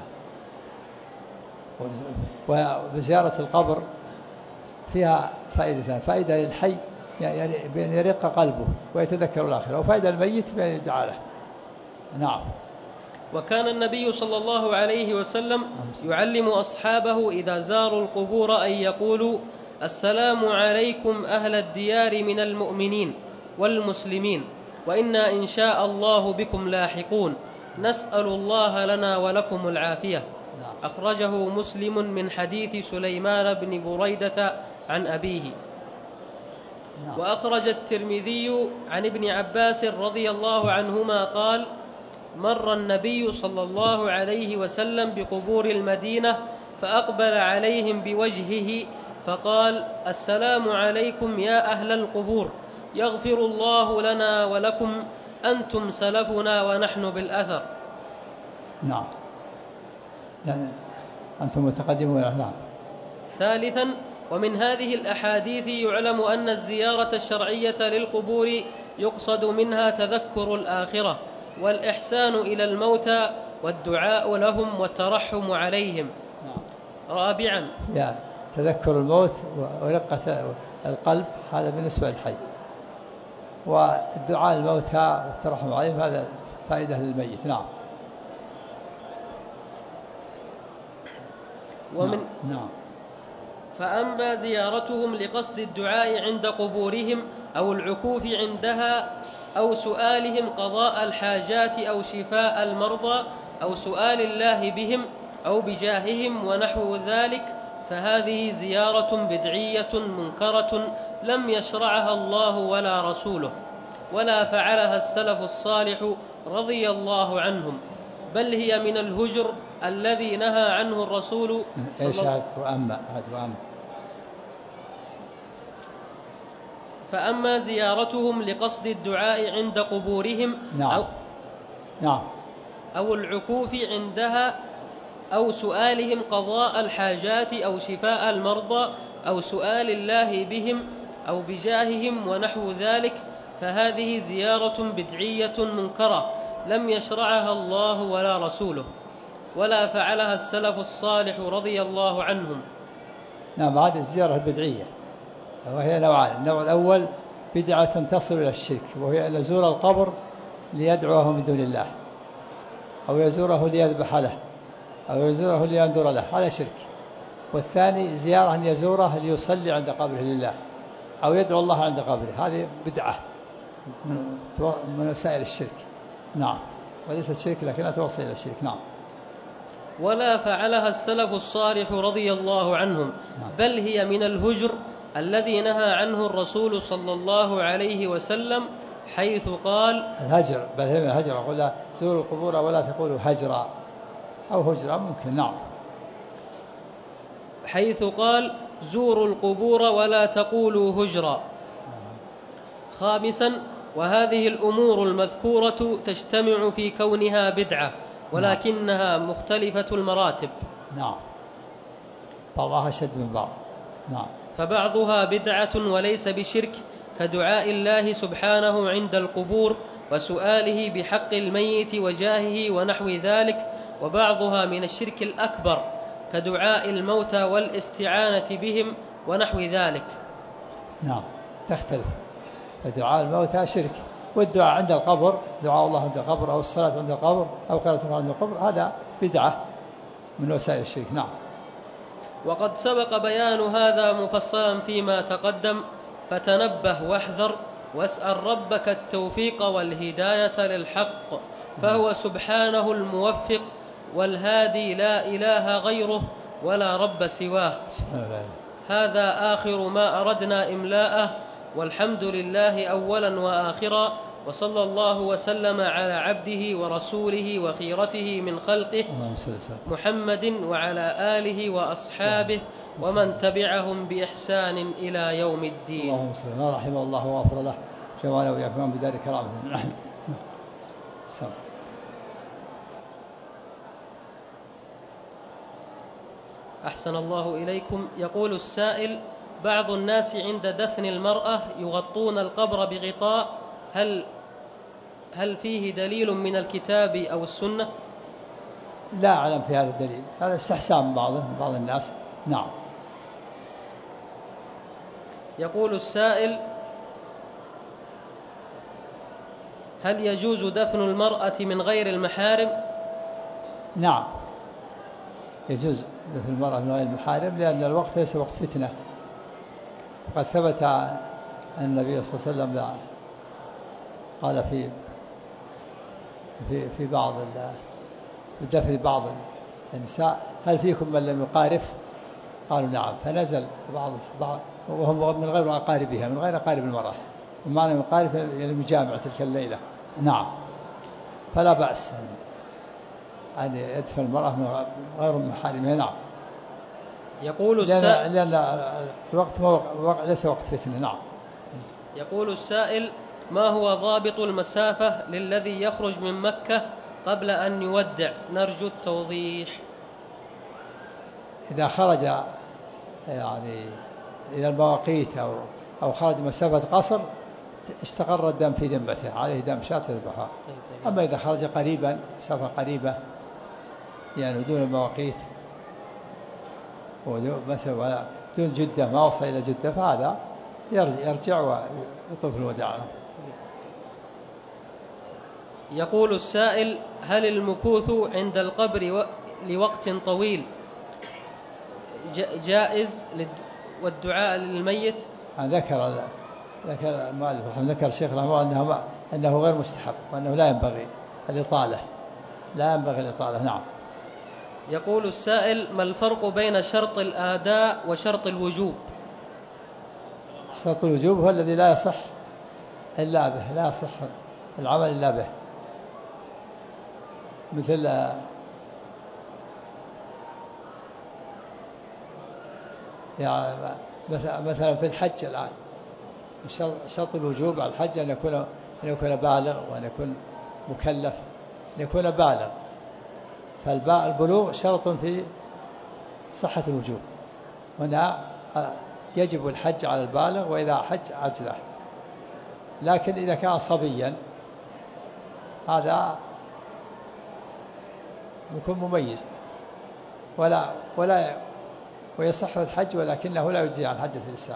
وزيارة القبر فيها فائدتان: فائدة للحي يعني بأن يرق قلبه ويتذكر الآخرة، وفائدة للميت بأن يدعى له. نعم. وكان النبي صلى الله عليه وسلم يعلم أصحابه إذا زاروا القبور أن يقولوا: السلام عليكم أهل الديار من المؤمنين والمسلمين، وإنا إن شاء الله بكم لاحقون، نسأل الله لنا ولكم العافية. أخرجه مسلم من حديث سليمان بن بريدة عن أبيه. وأخرج الترمذي عن ابن عباس رضي الله عنهما قال: مر النبي صلى الله عليه وسلم بقبور المدينة فأقبل عليهم بوجهه فقال: السلام عليكم يا أهل القبور، يغفر الله لنا ولكم، أنتم سلفنا ونحن بالأثر. نعم. يعني أنتم متقدمون. نعم. ثالثا، ومن هذه الأحاديث يعلم أن الزيارة الشرعية للقبور يقصد منها تذكر الآخرة والإحسان إلى الموتى والدعاء لهم والترحم عليهم. رابعا، يعني تذكر الموت ورقة القلب هذا بالنسبة للحي، والدعاء الموتى والترحم عليهم هذا فائدة للميت. نعم. ومن نعم. فأما زيارتهم لقصد الدعاء عند قبورهم أو العكوف عندها أو سؤالهم قضاء الحاجات أو شفاء المرضى أو سؤال الله بهم أو بجاههم ونحو ذلك فهذه زيارة بدعية منكرة لم يشرعها الله ولا رسوله ولا فعلها السلف الصالح رضي الله عنهم، بل هي من الهجر الذي نهى عنه الرسول صلى الله عليه وسلم. فأما زيارتهم لقصد الدعاء عند قبورهم نعم. أو, نعم. أو العكوف عندها أو سؤالهم قضاء الحاجات أو شفاء المرضى أو سؤال الله بهم أو بجاههم ونحو ذلك فهذه زيارة بدعية منكرة لم يشرعها الله ولا رسوله ولا فعلها السلف الصالح رضي الله عنهم. نعم، هذه الزيارة البدعية وهي نوعان. النوع الأول بدعة تصل إلى الشرك، وهي أن يزور القبر ليدعوه من دون الله أو يزوره ليذبح له أو يزوره لينذر له، هذا شرك. والثاني زيارة أن يزوره ليصلي عند قبره لله أو يدعو الله عند قبره، هذه بدعة من وسائل الشرك. نعم، وليست شرك لكنها توصل إلى الشرك. نعم. ولا فعلها السلف الصالح رضي الله عنهم، بل هي من الهجر الذي نهى عنه الرسول صلى الله عليه وسلم حيث قال الهجر، بل هي من الهجر. أقول لا زوروا القبور ولا تقولوا هجرا أو هجرا، ممكن. نعم. حيث قال زوروا القبور ولا تقولوا هجرا. خامسا وهذه الأمور المذكورة تجتمع في كونها بدعة ولكنها مختلفة المراتب. نعم، بعضها أشد من بعض. نعم. فبعضها بدعة وليس بشرك كدعاء الله سبحانه عند القبور وسؤاله بحق الميت وجاهه ونحو ذلك، وبعضها من الشرك الأكبر كدعاء الموتى والاستعانة بهم ونحو ذلك. نعم، تختلف. فدعاء الموتى شرك، والدعاء عند القبر دعاء الله عند القبر أو الصلاة عند القبر أو قراءة عند القبر هذا بدعة من وسائل الشرك. نعم. وقد سبق بيان هذا مفصلا فيما تقدم، فتنبه واحذر واسأل ربك التوفيق والهداية للحق، فهو سبحانه الموفق والهادي لا إله غيره ولا رب سواه. هذا آخر ما أردنا إملاءه، والحمد لله أولا وآخرا، وصلى الله وسلم على عبده ورسوله وخيرته من خلقه محمد وعلى آله وأصحابه ومن تبعهم بإحسان إلى يوم الدين. اللهم صل وسلم. رحمه الله وغفر له جمعنا وإياكم بذلك رحمة. أحسن الله إليكم. يقول السائل: بعض الناس عند دفن المرأة يغطون القبر بغطاء، هل هل فيه دليل من الكتاب أو السنة؟ لا أعلم في هذا الدليل، هذا استحسان بعض بعض الناس. نعم. يقول السائل: هل يجوز دفن المرأة من غير المحارم؟ نعم، يجوز دفن المرأة من غير المحارم، لأن الوقت ليس وقت فتنة. وقد ثبت أن النبي صلى الله عليه وسلم قال في في في بعض دفن بعض النساء: هل فيكم من لم يقارف؟ قالوا نعم. فنزل بعض بعض وهم من غير أقاربها، من غير أقارب المرأة، ومعنى يقارف يعني مجامع تلك الليلة. نعم، فلا بأس أن يدفن المرأة من غير محارمها. نعم. يقول السائل: لأن الوقت ليس وقت فتنة. نعم. يقول السائل: ما هو ضابط المسافة للذي يخرج من مكة قبل أن يودع؟ نرجو التوضيح. إذا خرج يعني إلى المواقيت أو أو خرج مسافة قصر استقر الدم في ذمته، عليه دم شاة يذبحها. أما إذا خرج قريبا مسافة قريبة يعني دون المواقيت مثلا دون جدة، ما وصل إلى جدة، فهذا يرجع ويطوف الوداع. يقول السائل: هل المكوث عند القبر لوقت طويل جائز والدعاء للميت؟ ذكر ذكر المؤلف ذكر الشيخ رحمه الله أنه, أنه غير مستحب وأنه لا ينبغي الإطالة لا ينبغي الإطالة. نعم. يقول السائل: ما الفرق بين شرط الآداء وشرط الوجوب؟ شرط الوجوب هو الذي لا يصح إلا به، لا يصح العمل إلا به، مثل يعني مثلا في الحج الآن شرط الوجوب على الحج أن يكون أن يكون بالغ وأن يكون مكلف، أن يكون بالغ، فالبلوغ شرط في صحة الوجوب. هنا يجب الحج على البالغ وإذا حج عجله، لكن إذا كان صبيا هذا يكون مميز ولا ولا ويصح الحج ولكنه لا يجزي عن حجة الإسلام.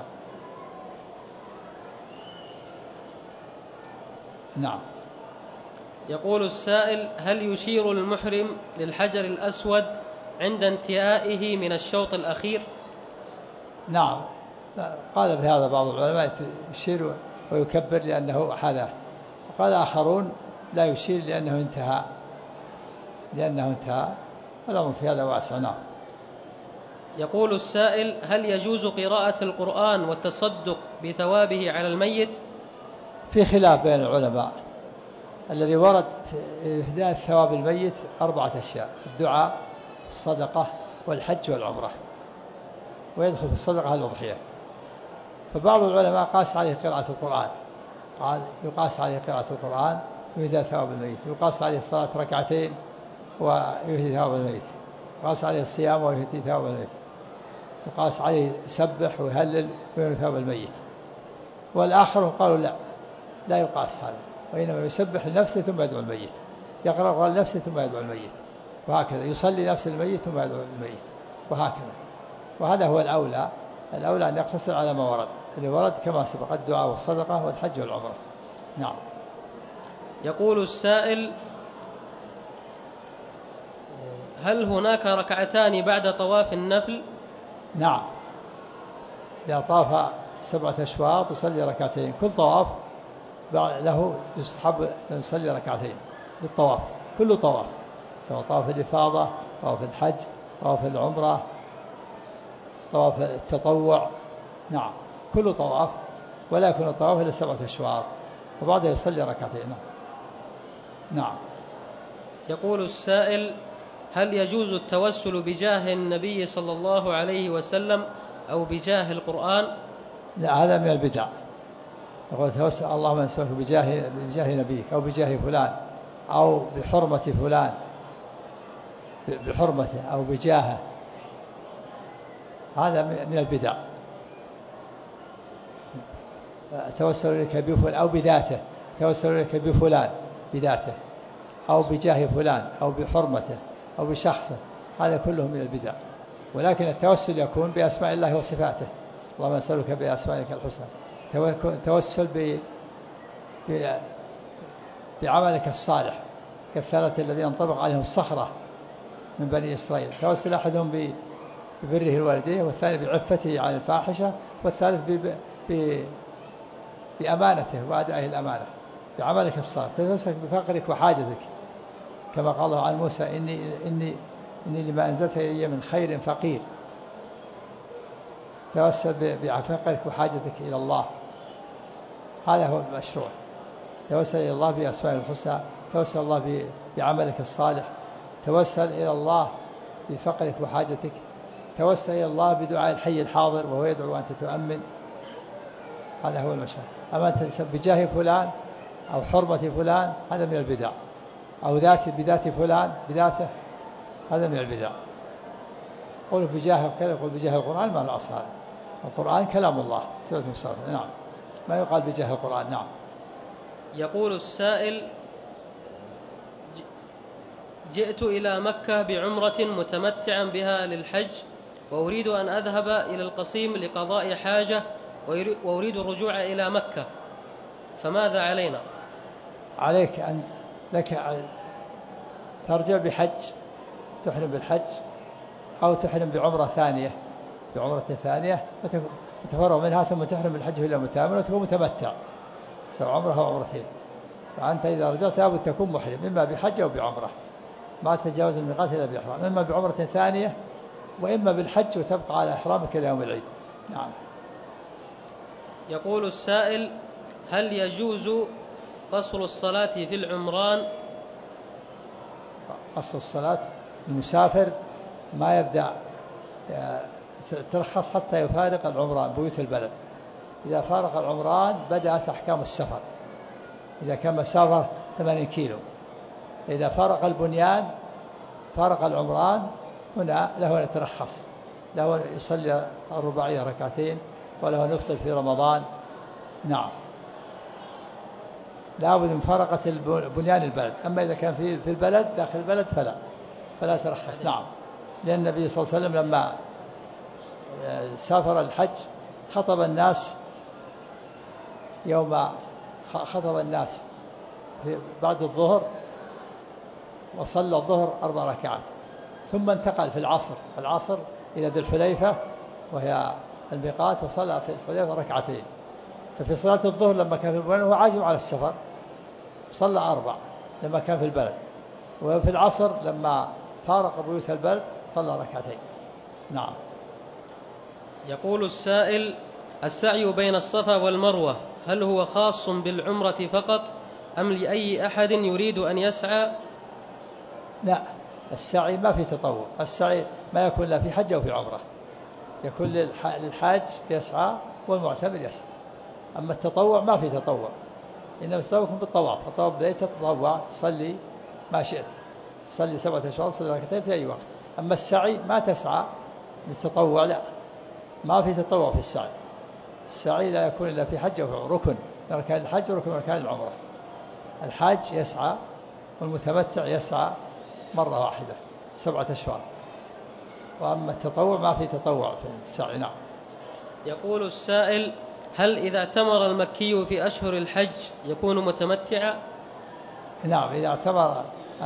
نعم. يقول السائل: هل يشير المحرم للحجر الأسود عند انتهائه من الشوط الأخير؟ نعم، قال بهذا بعض العلماء يشير ويكبر لأنه حذاه، وقال آخرون لا يشير لأنه انتهى لأنه انتهى الأمر في هذا واسع. نعم. يقول السائل: هل يجوز قراءة القرآن والتصدق بثوابه على الميت؟ في خلاف بين العلماء. الذي ورد إهداء ثواب الميت أربعة أشياء: الدعاء، الصدقة، والحج والعمرة، ويدخل في الصدقة الأضحية. فبعض العلماء قاس عليه قراءة القرآن، قال يقاس عليه قراءة القرآن ويهدى ثواب الميت، يقاس عليه الصلاة ركعتين ويهدي ثواب الميت، يقاس عليه الصيام ويهدي ثواب الميت، يقاس عليه يسبح ويهلل ويهدي ثواب الميت. والآخرون قالوا لا لا يقاس هذا، وإنما يسبح لنفسه ثم يدعو الميت، يقرأ القرآن لنفسه ثم يدعو الميت، وهكذا يصلي نفس الميت ثم يدعو الميت، وهكذا. وهذا هو الأولى، الأولى أن يقتصر على ما ورد، اللي ورد كما سبق: الدعاء والصدقة والحج والعمرة. نعم. يقول السائل: هل هناك ركعتان بعد طواف النفل؟ نعم، إذا طاف سبعة أشواط يصلي ركعتين، كل طواف له يستحب أن يصلي ركعتين للطواف، كل طواف، سواء طواف الإفاضة، طواف الحج، طواف العمرة، طواف التطوع. نعم، كل طواف، ولا يكون الطواف إلا سبعة أشواط، وبعدها يصلي ركعتين. نعم. يقول السائل: هل يجوز التوسل بجاه النبي صلى الله عليه وسلم أو بجاه القرآن؟ لا، هذا من البدع. يقول توسل اللهم نسألك بجاه بجاه نبيك أو بجاه فلان أو بحرمة فلان، بحرمته أو بجاهه، هذا من البدع. توسل إليك بفلان أو بذاته، توسل إليك بفلان بذاته أو بجاه فلان أو بحرمته أو بشخصه، هذا كله من البدع. ولكن التوسل يكون بأسماء الله وصفاته، اللهم نسألك بأسمائك الحسنى. توسل ب... ب... بعملك الصالح كالثلاثة الذين انطبق عليهم الصخرة من بني إسرائيل، توسل أحدهم ببره الوالدين، والثاني بعفته عن الفاحشة، والثالث ب... ب... بأمانته وأدائه الأمانة. بعملك الصالح توسل بفقرك وحاجتك، كما قال الله عن موسى: إني, إني, إني لما أنزلت إلي من خير فقير. توسل بفقرك وحاجتك إلى الله، هذا هو المشروع. توسل إلى الله بأسماء الحسنى، توسل الله بعملك الصالح، توسل إلى الله بفقرك وحاجتك، توسل إلى الله بدعاء الحي الحاضر وهو يدعو وأنت تؤمن، هذا هو المشروع. أما تسب بجاه فلان أو حرمة فلان هذا من البدع، أو ذات بذات فلان بذاته هذا من البدع. قول بجاه كذا، قول بجاه القرآن، ما الأصل هذا. القرآن كلام الله سورة المصطفى. نعم، ما يقال بجاه القرآن. نعم. يقول السائل: جئت إلى مكة بعمرة متمتعا بها للحج، وأريد أن أذهب إلى القصيم لقضاء حاجة، وأريد الرجوع إلى مكة، فماذا علينا؟ عليك أن لك ترجع بحج، تحرم بالحج، أو تحرم بعمرة ثانية بعمرة ثانية وتفرغ منها ثم تحرم بالحج في اليوم الثامن وتكون متمتع سواء عمرة أو عمرتين. فأنت إذا رجعت لابد تكون محرم إما بحج أو بعمرة ما تتجاوز الميقات إلا بإحرام، إما بعمرة ثانية وإما بالحج وتبقى على إحرامك إلى يوم العيد. نعم. يقول السائل: هل يجوز قصر الصلاة في العمران؟ قصر الصلاة المسافر ما يبدأ ترخص حتى يفارق العمران بيوت البلد. إذا فارق العمران بدأت أحكام السفر إذا كان مسافة ثمانين كيلو. إذا فارق البنيان فارق العمران هنا له أن يترخص، له أن يصلي الرباعية ركعتين وله أن يفطر في رمضان. نعم، لابد من فرقة بنيان البلد. أما إذا كان في في البلد داخل البلد فلا فلا ترخص. نعم، لأن النبي صلى الله عليه وسلم لما سافر الحج خطب الناس يوم خطب الناس في بعد الظهر وصلى الظهر أربع ركعات ثم انتقل في العصر العصر إلى ذي الحليفة وهي الميقات وصلى في الحليفة ركعتين. ففي صلاة الظهر لما كان في البلد هو عازم على السفر صلى أربع لما كان في البلد، وفي العصر لما فارق بيوت البلد صلى ركعتين. نعم. يقول السائل: السعي بين الصفا والمروة هل هو خاص بالعمرة فقط أم لأي أحد يريد أن يسعى؟ لا، السعي ما في تطوع، السعي ما يكون لا في حج أو في عمرة، يكون للحاج يسعى والمعتمر يسعى. أما التطوع ما في تطوع، إنما التطوع يكون بالطواف. الطواف بدأت تتطوع تصلي ما شئت، تصلي سبعة أشواط تصلي ركعتين في أي وقت. أما السعي ما تسعى للتطوع، لا، ما في تطوع في السعي. السعي لا يكون إلا في حج أو في عمرة، ركن من أركان الحج وركن من أركان العمرة. الحاج يسعى والمتمتع يسعى مرة واحدة سبعة أشواط. وأما التطوع ما في تطوع في السعي. نعم. يقول السائل: هل إذا اعتمر المكي في أشهر الحج يكون متمتعا؟ نعم، إذا اعتمر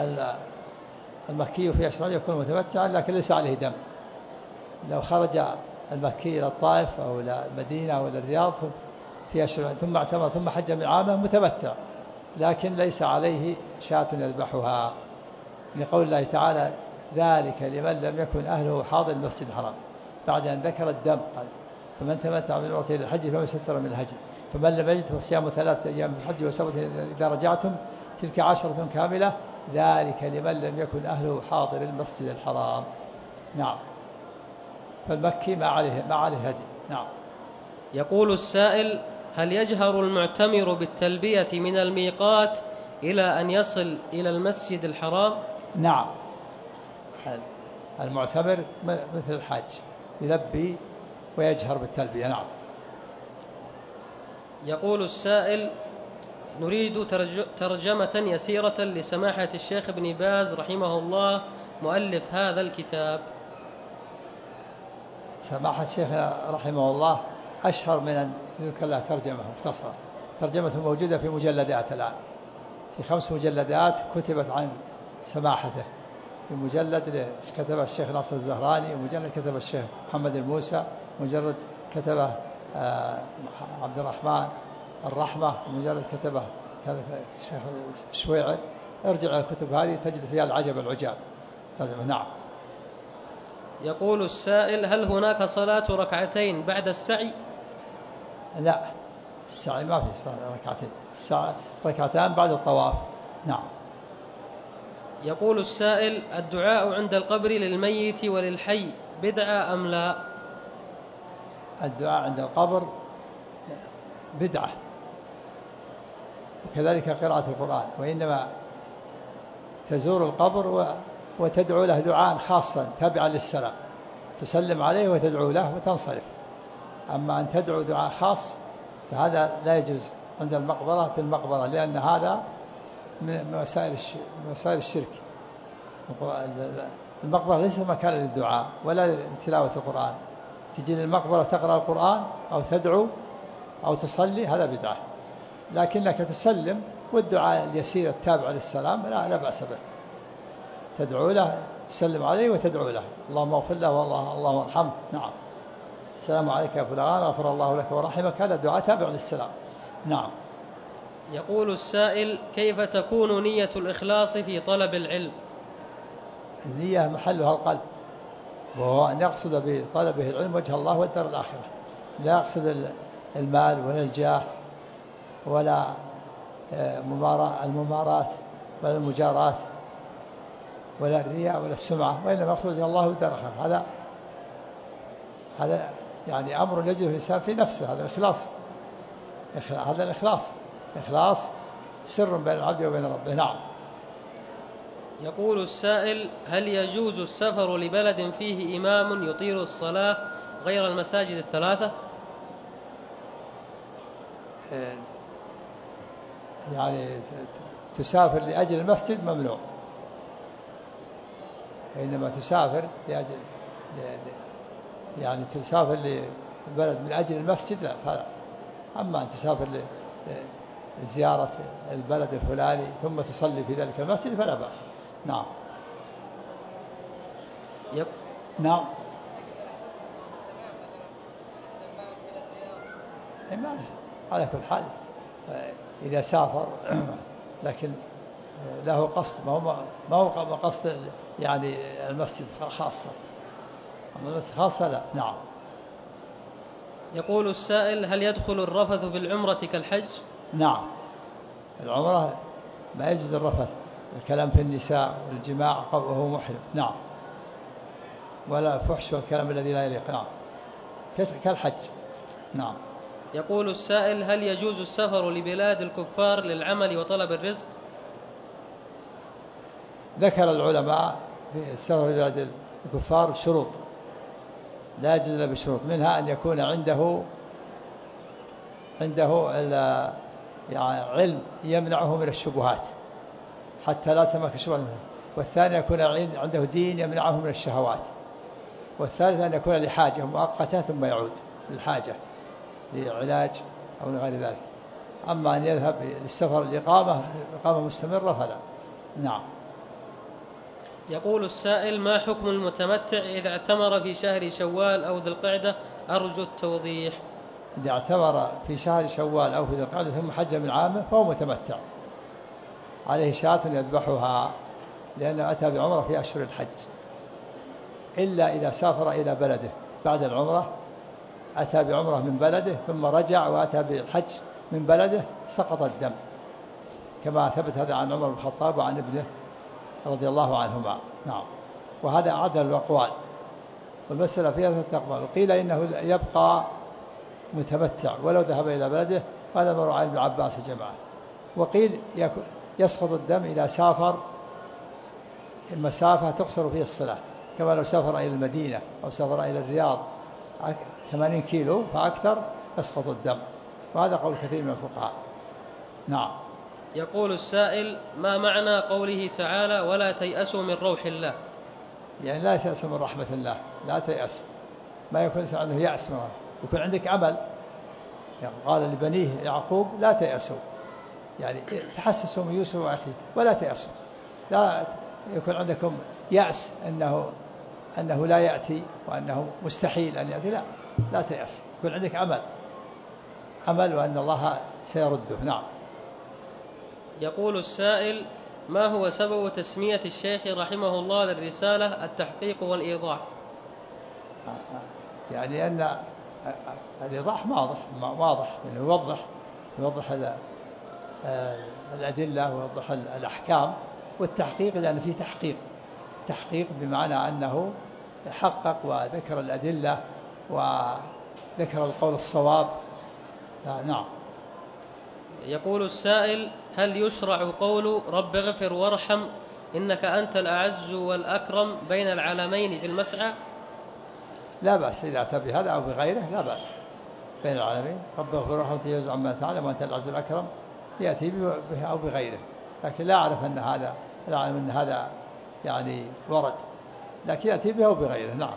المكي في أشهر يكون متمتعا، لكن ليس عليه دم. لو خرج المكي إلى الطائف أو إلى المدينة أو إلى الرياض في أشهر ثم اعتمر ثم حج من عامه متمتع، لكن ليس عليه شاة يذبحها، لقول الله تعالى: ذلك لمن لم يكن أهله حاضر المسجد الحرام، بعد أن ذكر الدم قال: فمن تمتع من العمرة إلى الحج فما استيسر من الهدي، فمن لم يجد فصيام ثلاثة أيام في الحج وسبعة إذا رجعتم تلك عشرة كاملة، ذلك لمن لم يكن أهله حاضر المسجد الحرام. نعم، فالمكي ما عليه ما عليه هدي. نعم. يقول السائل: هل يجهر المعتمر بالتلبية من الميقات إلى أن يصل إلى المسجد الحرام؟ نعم، المعتمر مثل الحاج يلبي ويجهر بالتلبية. نعم. يقول السائل: نريد ترجمة يسيرة لسماحة الشيخ ابن باز رحمه الله مؤلف هذا الكتاب. سماحة الشيخ رحمه الله أشهر من أن يذكر له ترجمة مختصرة. ترجمة موجودة في مجلدات الآن، في خمس مجلدات كتبت عن سماحته. في مجلد كتبه الشيخ ناصر الزهراني، ومجلد كتبه الشيخ محمد الموسى، مجلد كتبه عبد الرحمن الرحمة، ومجلد كتبه الشيخ شويعي. ارجع إلى الكتب هذه تجد فيها العجب العجاب. نعم. يقول السائل: هل هناك صلاة ركعتين بعد السعي؟ لا، السعي ما في صلاة ركعتين، السعي ركعتان بعد الطواف. نعم. يقول السائل: الدعاء عند القبر للميت وللحي بدعة أم لا؟ الدعاء عند القبر بدعة، وكذلك قراءة القرآن، وإنما تزور القبر وتدعو له دعاء خاصا تابعا للسلام، تسلم عليه وتدعو له وتنصرف. أما أن تدعو دعاء خاص فهذا لا يجوز عند المقبرة في المقبرة، لأن هذا من وسائل وسائل الشرك. المقبرة ليس مكان للدعاء ولا لتلاوة القرآن. تجي للمقبرة تقرأ القرآن أو تدعو أو تصلي، هذا بدعة. لكنك تسلم والدعاء اليسير التابع للسلام لا لا بأس به. تدعو له، تسلم عليه وتدعو له: اللهم اغفر له والله اللهم ارحمه. نعم. السلام عليك يا فلان غفر الله لك ورحمك، هذا الدعاء تابع للسلام. نعم. يقول السائل: كيف تكون نية الإخلاص في طلب العلم؟ النية محلها القلب، وهو أن يقصد بطلبه العلم وجه الله والدار الآخرة، لا يقصد المال ولا الجاه ولا الممارات ولا المجارات ولا الرياء ولا السمعة، وإنما يقصد وجه الله والدار الآخرة. هذا هذا يعني أمر يجده الإنسان في نفسه، هذا الإخلاص. هذا الإخلاص إخلاص سر بين العبد وبين ربه. نعم. يقول السائل: هل يجوز السفر لبلد فيه إمام يطيل الصلاة غير المساجد الثلاثة؟ يعني تسافر لأجل المسجد ممنوع، إنما تسافر لأجل يعني تسافر لبلد من أجل المسجد لا، فلا. أما أن تسافر لزيارة البلد الفلاني ثم تصلي في ذلك المسجد فلا بأس. نعم. يب. نعم. إمام على كل حال إذا سافر لكن له قصد، ما هو ما هو قصد يعني المسجد خاصة، أما المسجد خاصة لا. نعم. يقول السائل: هل يدخل الرفث في العمرة كالحج؟ نعم. العمرة ما يجوز الرفث، الكلام في النساء والجماع وهو محرم. نعم. ولا الفحش والكلام الذي لا يليق. نعم. كالحج. نعم. يقول السائل: هل يجوز السفر لبلاد الكفار للعمل وطلب الرزق؟ ذكر العلماء في السفر لبلاد الكفار شروط، لا يجوز إلا بشروط، منها أن يكون عنده عنده يعني علم يمنعه من الشبهات حتى لا تمك شبهات، والثاني يكون عنده دين يمنعه من الشهوات، والثالث أن يكون لحاجة مؤقتة ثم يعود للحاجة لعلاج أو لغير ذلك. أما أن يذهب للسفر الإقامة إقامة مستمرة فلا. نعم. يقول السائل: ما حكم المتمتع إذا اعتمر في شهر شوال أو ذي القعدة؟ أرجو التوضيح. إذا اعتمر في شهر شوال أو في ذي القعدة ثم حج من عامه فهو متمتع، عليه شاة يذبحها لأنه أتى بعمرة في أشهر الحج، إلا إذا سافر إلى بلده بعد العمرة أتى بعمرة من بلده ثم رجع وأتى بالحج من بلده سقط الدم، كما ثبت هذا عن عمر بن الخطاب وعن ابنه رضي الله عنهما. نعم. وهذا أعدل الأقوال، والمسألة فيها ثلاثة أقوال. وقيل إنه يبقى متمتع ولو ذهب إلى بلده، هذا مر عن ابن عباس جماعة. وقيل يسقط الدم إذا سافر المسافة تقصر فيها الصلاة، كما لو سافر إلى المدينة أو سافر إلى الرياض ثمانين كيلو فأكثر يسقط الدم، وهذا قول كثير من الفقهاء. نعم. يقول السائل: ما معنى قوله تعالى: ولا تيأسوا من روح الله؟ يعني لا تيأس من رحمة الله، لا تيأس، ما يكون عنده يأس، يكون عندك أمل. يعني قال لبنيه يعقوب: لا تيأسوا، يعني تحسسوا من يوسف وأخيه ولا تيأسوا، لا يكون عندكم يأس أنه أنه لا يأتي وأنه مستحيل أن يأتي، لا لا تيأس، يكون عندك أمل أمل وأن الله سيرده. نعم. يقول السائل: ما هو سبب تسمية الشيخ رحمه الله للرسالة التحقيق والإيضاح؟ يعني أن الإيضاح واضح واضح يعني يوضح يوضح الأدلة ويوضح الأحكام، والتحقيق لأن فيه تحقيق تحقيق بمعنى أنه حقق وذكر الأدلة وذكر القول الصواب. نعم. يقول السائل: هل يشرع قول رب اغفر وارحم إنك أنت الأعز والأكرم بين العالمين في المسعى؟ لا بأس إذا أتى بهذا أو بغيره، لا بأس بين العالمين. رب اغفر وارحم تجاوز عما تعلم وأنت الأعز والأكرم، يأتي به أو بغيره، لكن لا أعرف أن هذا لا أعلم أن هذا يعني ورد، لكن يأتي به أو بغيره. نعم.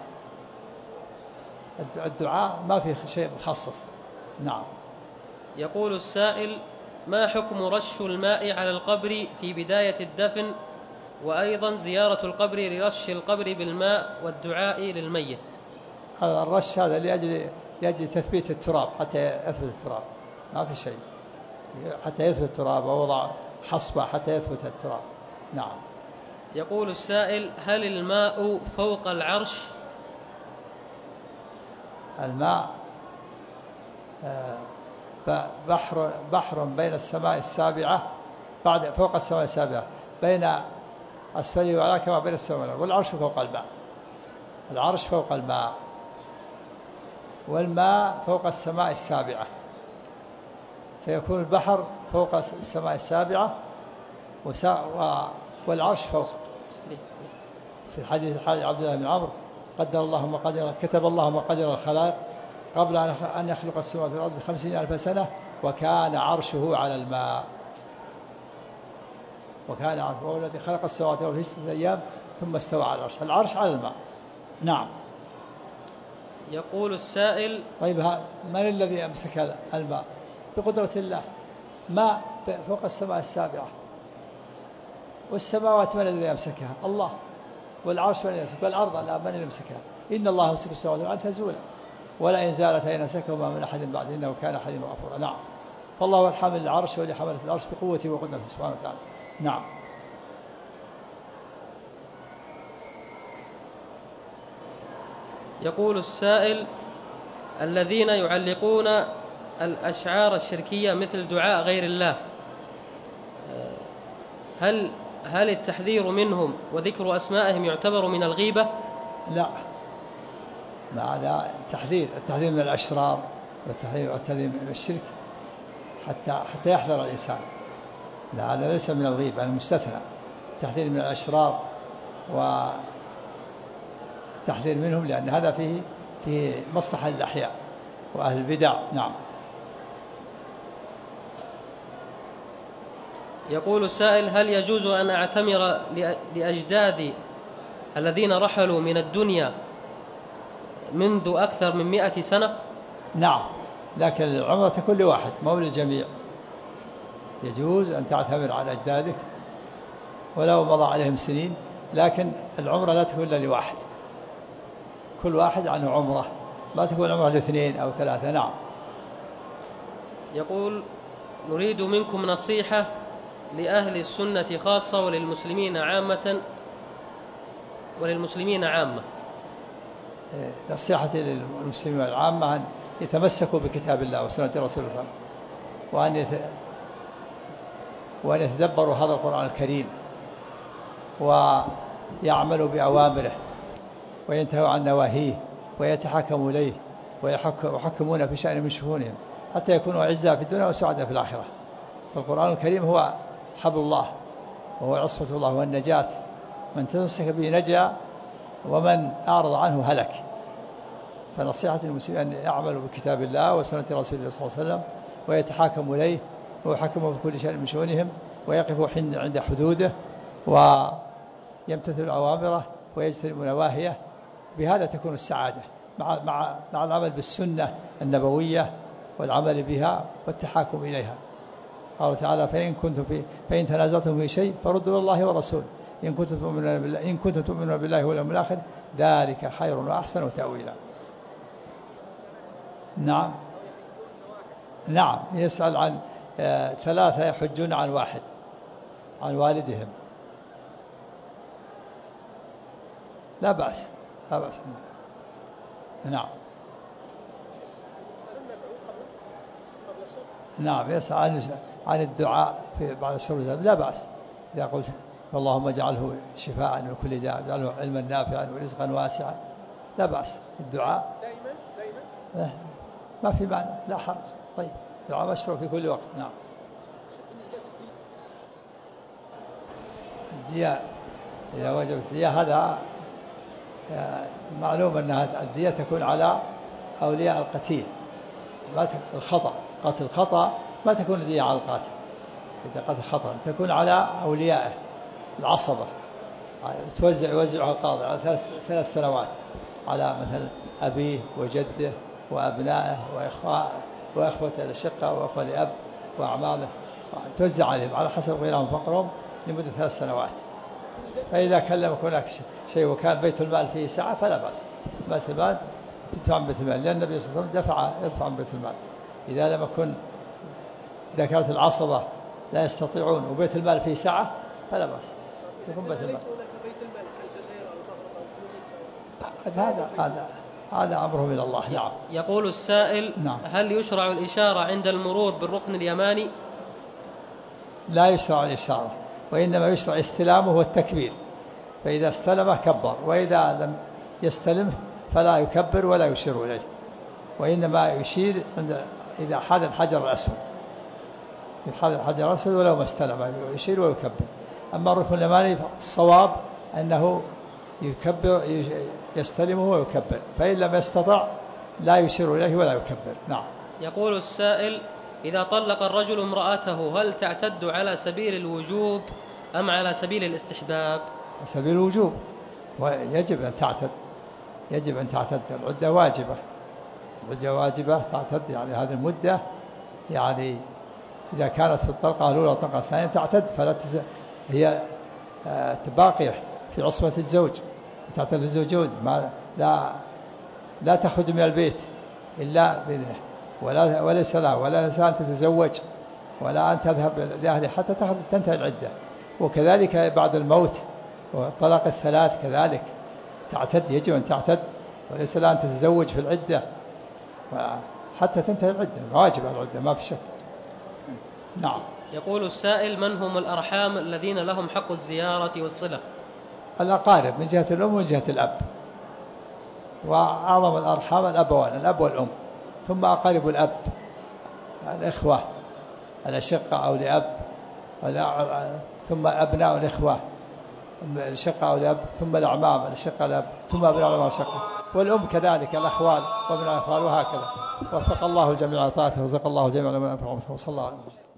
الدعاء ما فيه شيء مخصص. نعم. يقول السائل: ما حكم رش الماء على القبر في بداية الدفن، وأيضا زيارة القبر لرش القبر بالماء والدعاء للميت؟ الرش هذا لأجل لأجل تثبيت التراب، حتى يثبت التراب، ما في شيء، حتى يثبت التراب، ووضع حصبة حتى يثبت التراب. نعم. يقول السائل: هل الماء فوق العرش؟ الماء بحر بحر بين السماء السابعة، بعد فوق السماء السابعة، بين أسفله وأعلاه كما بين السماء والأرض، والعرش فوق الماء. العرش فوق الماء، والماء فوق السماء السابعة، فيكون البحر فوق السماء السابعة والعرش فوق. في الحديث الحديث عبد الله بن عمرو: قدر الله مقادير، كتب الله مقادير الخلائق قبل أن يخلق السماوات والأرض بخمسين ألف سنة، وكان عرشه على الماء. وكان عرشه، هو الذي خلق السماوات والأرض في ستة أيام ثم استوى على العرش. العرش على الماء. نعم. يقول السائل: طيب من الذي أمسك الماء؟ بقدرة الله. ماء فوق السماء السابعة، والسماوات من الذي يمسكها؟ الله. والعرش من يمسك؟ والأرض لا، من يمسكها؟ إن الله يمسك السماوات أن تزولا ولا إن زالت أن يمسكهما من أحد بعد إنه كان حليما غفورا. نعم. فالله هو الحامل العرش واللي حملت العرش بقوته وقدرته سبحانه وتعالى. نعم. يقول السائل: الذين يعلقون الأشعار الشركية مثل دعاء غير الله، هل هل التحذير منهم وذكر أسمائهم يعتبر من الغيبة؟ لا، لا، لا. التحذير التحذير من الأشرار والتحذير والتحذير من الشرك حتى حتى يحذر الإنسان. لا، هذا ليس من الغيبة، المستثنى. التحذير من الأشرار والتحذير منهم، لأن هذا فيه فيه مصلحة للأحياء وأهل البدع. نعم. يقول السائل: هل يجوز أن أعتمر لأجدادي الذين رحلوا من الدنيا منذ أكثر من مئة سنة؟ نعم، لكن العمرة تكون لواحد، مو للجميع. يجوز أن تعتمر على أجدادك ولو مضى عليهم سنين، لكن العمرة لا تكون إلا لواحد، كل واحد عنه عمرة، ما تكون عمرة لاثنين أو ثلاثة. نعم. يقول: نريد منكم نصيحة لأهل السنة خاصة وللمسلمين عامة وللمسلمين عامة. نصيحتي للمسلمين العامة أن يتمسكوا بكتاب الله وسنة رسول الله صلى الله عليه وسلم، وأن يت... وأن يتدبروا هذا القرآن الكريم ويعملوا بأوامره وينتهوا عن نواهيه ويتحكموا إليه ويحكمون في شأن من شؤونهم حتى يكونوا أعزاء في الدنيا وسعداء في الآخرة. فالقرآن الكريم هو حبل الله وهو عصمة الله والنجاة، من تمسك به نجا ومن أعرض عنه هلك. فنصيحة المسلمين أن يعملوا بكتاب الله وسنة رسول الله صلى الله عليه وسلم ويتحاكموا إليه ويحكموا في كل شيء من شؤونهم ويقفوا عند حدوده ويمتثلوا أوامره ويجتنبوا نواهيه. بهذا تكون السعادة مع مع مع العمل بالسنة النبوية والعمل بها والتحاكم إليها. قال تعالى: فإن كنتم في فإن تنازعتم في شيء فردوا الله والرسول إن كنتم تؤمنون بالله إن كنتم تؤمنون بالله واليوم الآخر ذلك خير وأحسن تأويلا. نعم. نعم، يسأل عن آه ثلاثة يحجون عن واحد، عن والدهم. لا بأس، لا بأس. نعم. نعم، يسأل عن عن الدعاء في بعد الشهور، لا بأس. إذا قلت اللهم اجعله شفاء من كل داء، اجعله علما نافعا ورزقا واسعا، لا بأس. الدعاء دائما دائما ما في معنى، لا حرج. طيب، الدعاء مشروع في كل وقت. نعم. الدية إذا وجبت الدية هذا معلوم أنها الدية تكون على أولياء القتيل، ما الخطأ قتل الخطأ ما تكون الدية على القاتل. إذا قتل خطأ تكون على أوليائه العصبة، توزع يوزعها القاضي على ثلاث ثلاث سنوات على مثل أبيه وجده وأبنائه وإخوة وإخوة الشقة وإخوة الأب وأعمامه، توزع عليهم على حسب غيرهم فقرهم لمدة ثلاث سنوات. فإذا كلمك هناك شيء وكان بيت المال فيه سعة فلا بأس، بيت المال تدفع من بيت المال، لأن النبي صلى الله عليه وسلم دفع يدفع من بيت المال. إذا لم يكن إذا كانت العصبة لا يستطيعون وبيت المال فيه سعة فلا بأس تكون بيت المال. هذا هذا هذا أمره من الله. نعم. يقول السائل: نعم. هل يشرع الإشارة عند المرور بالركن اليماني؟ لا يشرع الإشارة، وإنما يشرع استلامه والتكبير، فإذا استلمه كبر، وإذا لم يستلمه فلا يكبر ولا يشير إليه، وإنما يشير عند إذا حال الحجر الأسود، يحال الحجر الأسود ولو ما استلم يشير ويكبر. أما الركن اليماني الصواب أنه يكبر يستلمه ويكبر، فإن لم يستطع لا يشير إليه ولا يكبر. نعم. يقول السائل: إذا طلق الرجل امرأته هل تعتد على سبيل الوجوب أم على سبيل الاستحباب؟ على سبيل الوجوب، ويجب أن تعتد، يجب أن تعتد، العدة واجبة، العدة واجبة تعتد، يعني هذه المدة، يعني إذا كانت في الطلقة الأولى والطلقة الثانية تعتد، فلا تز... هي باقية في عصمة الزوج، تعتد الزوجون، ما لا لا تخرج من البيت إلا بإذنه، ولا وليس لها ولا لها أن تتزوج ولا أن تذهب لأهله حتى تنتهي العدة. وكذلك بعد الموت والطلاق الثلاث كذلك تعتد، يجب أن تعتد، وليس لها أن تتزوج في العدة حتى تنتهي العدة، واجب العدة ما في شك. نعم. يقول السائل: من هم الأرحام الذين لهم حق الزيارة والصلة؟ الأقارب من جهة الأم ومن جهة الأب، وأعظم الأرحام الأبوان، الأب والأم، ثم أقارب الأب، الإخوة الأشقة أو لأب، ثم أبناء الإخوة الأشقة أو لأب، ثم الأعمام الأشقة لأب، ثم أبناء الأعمام الأشقة، والأم كذلك الأخوال وابناء الأخوال، وهكذا. وفق الله الجميع على طاعته، ورزق الله الجميع لمن أنفقهم، وصلى الله عليه وسلم.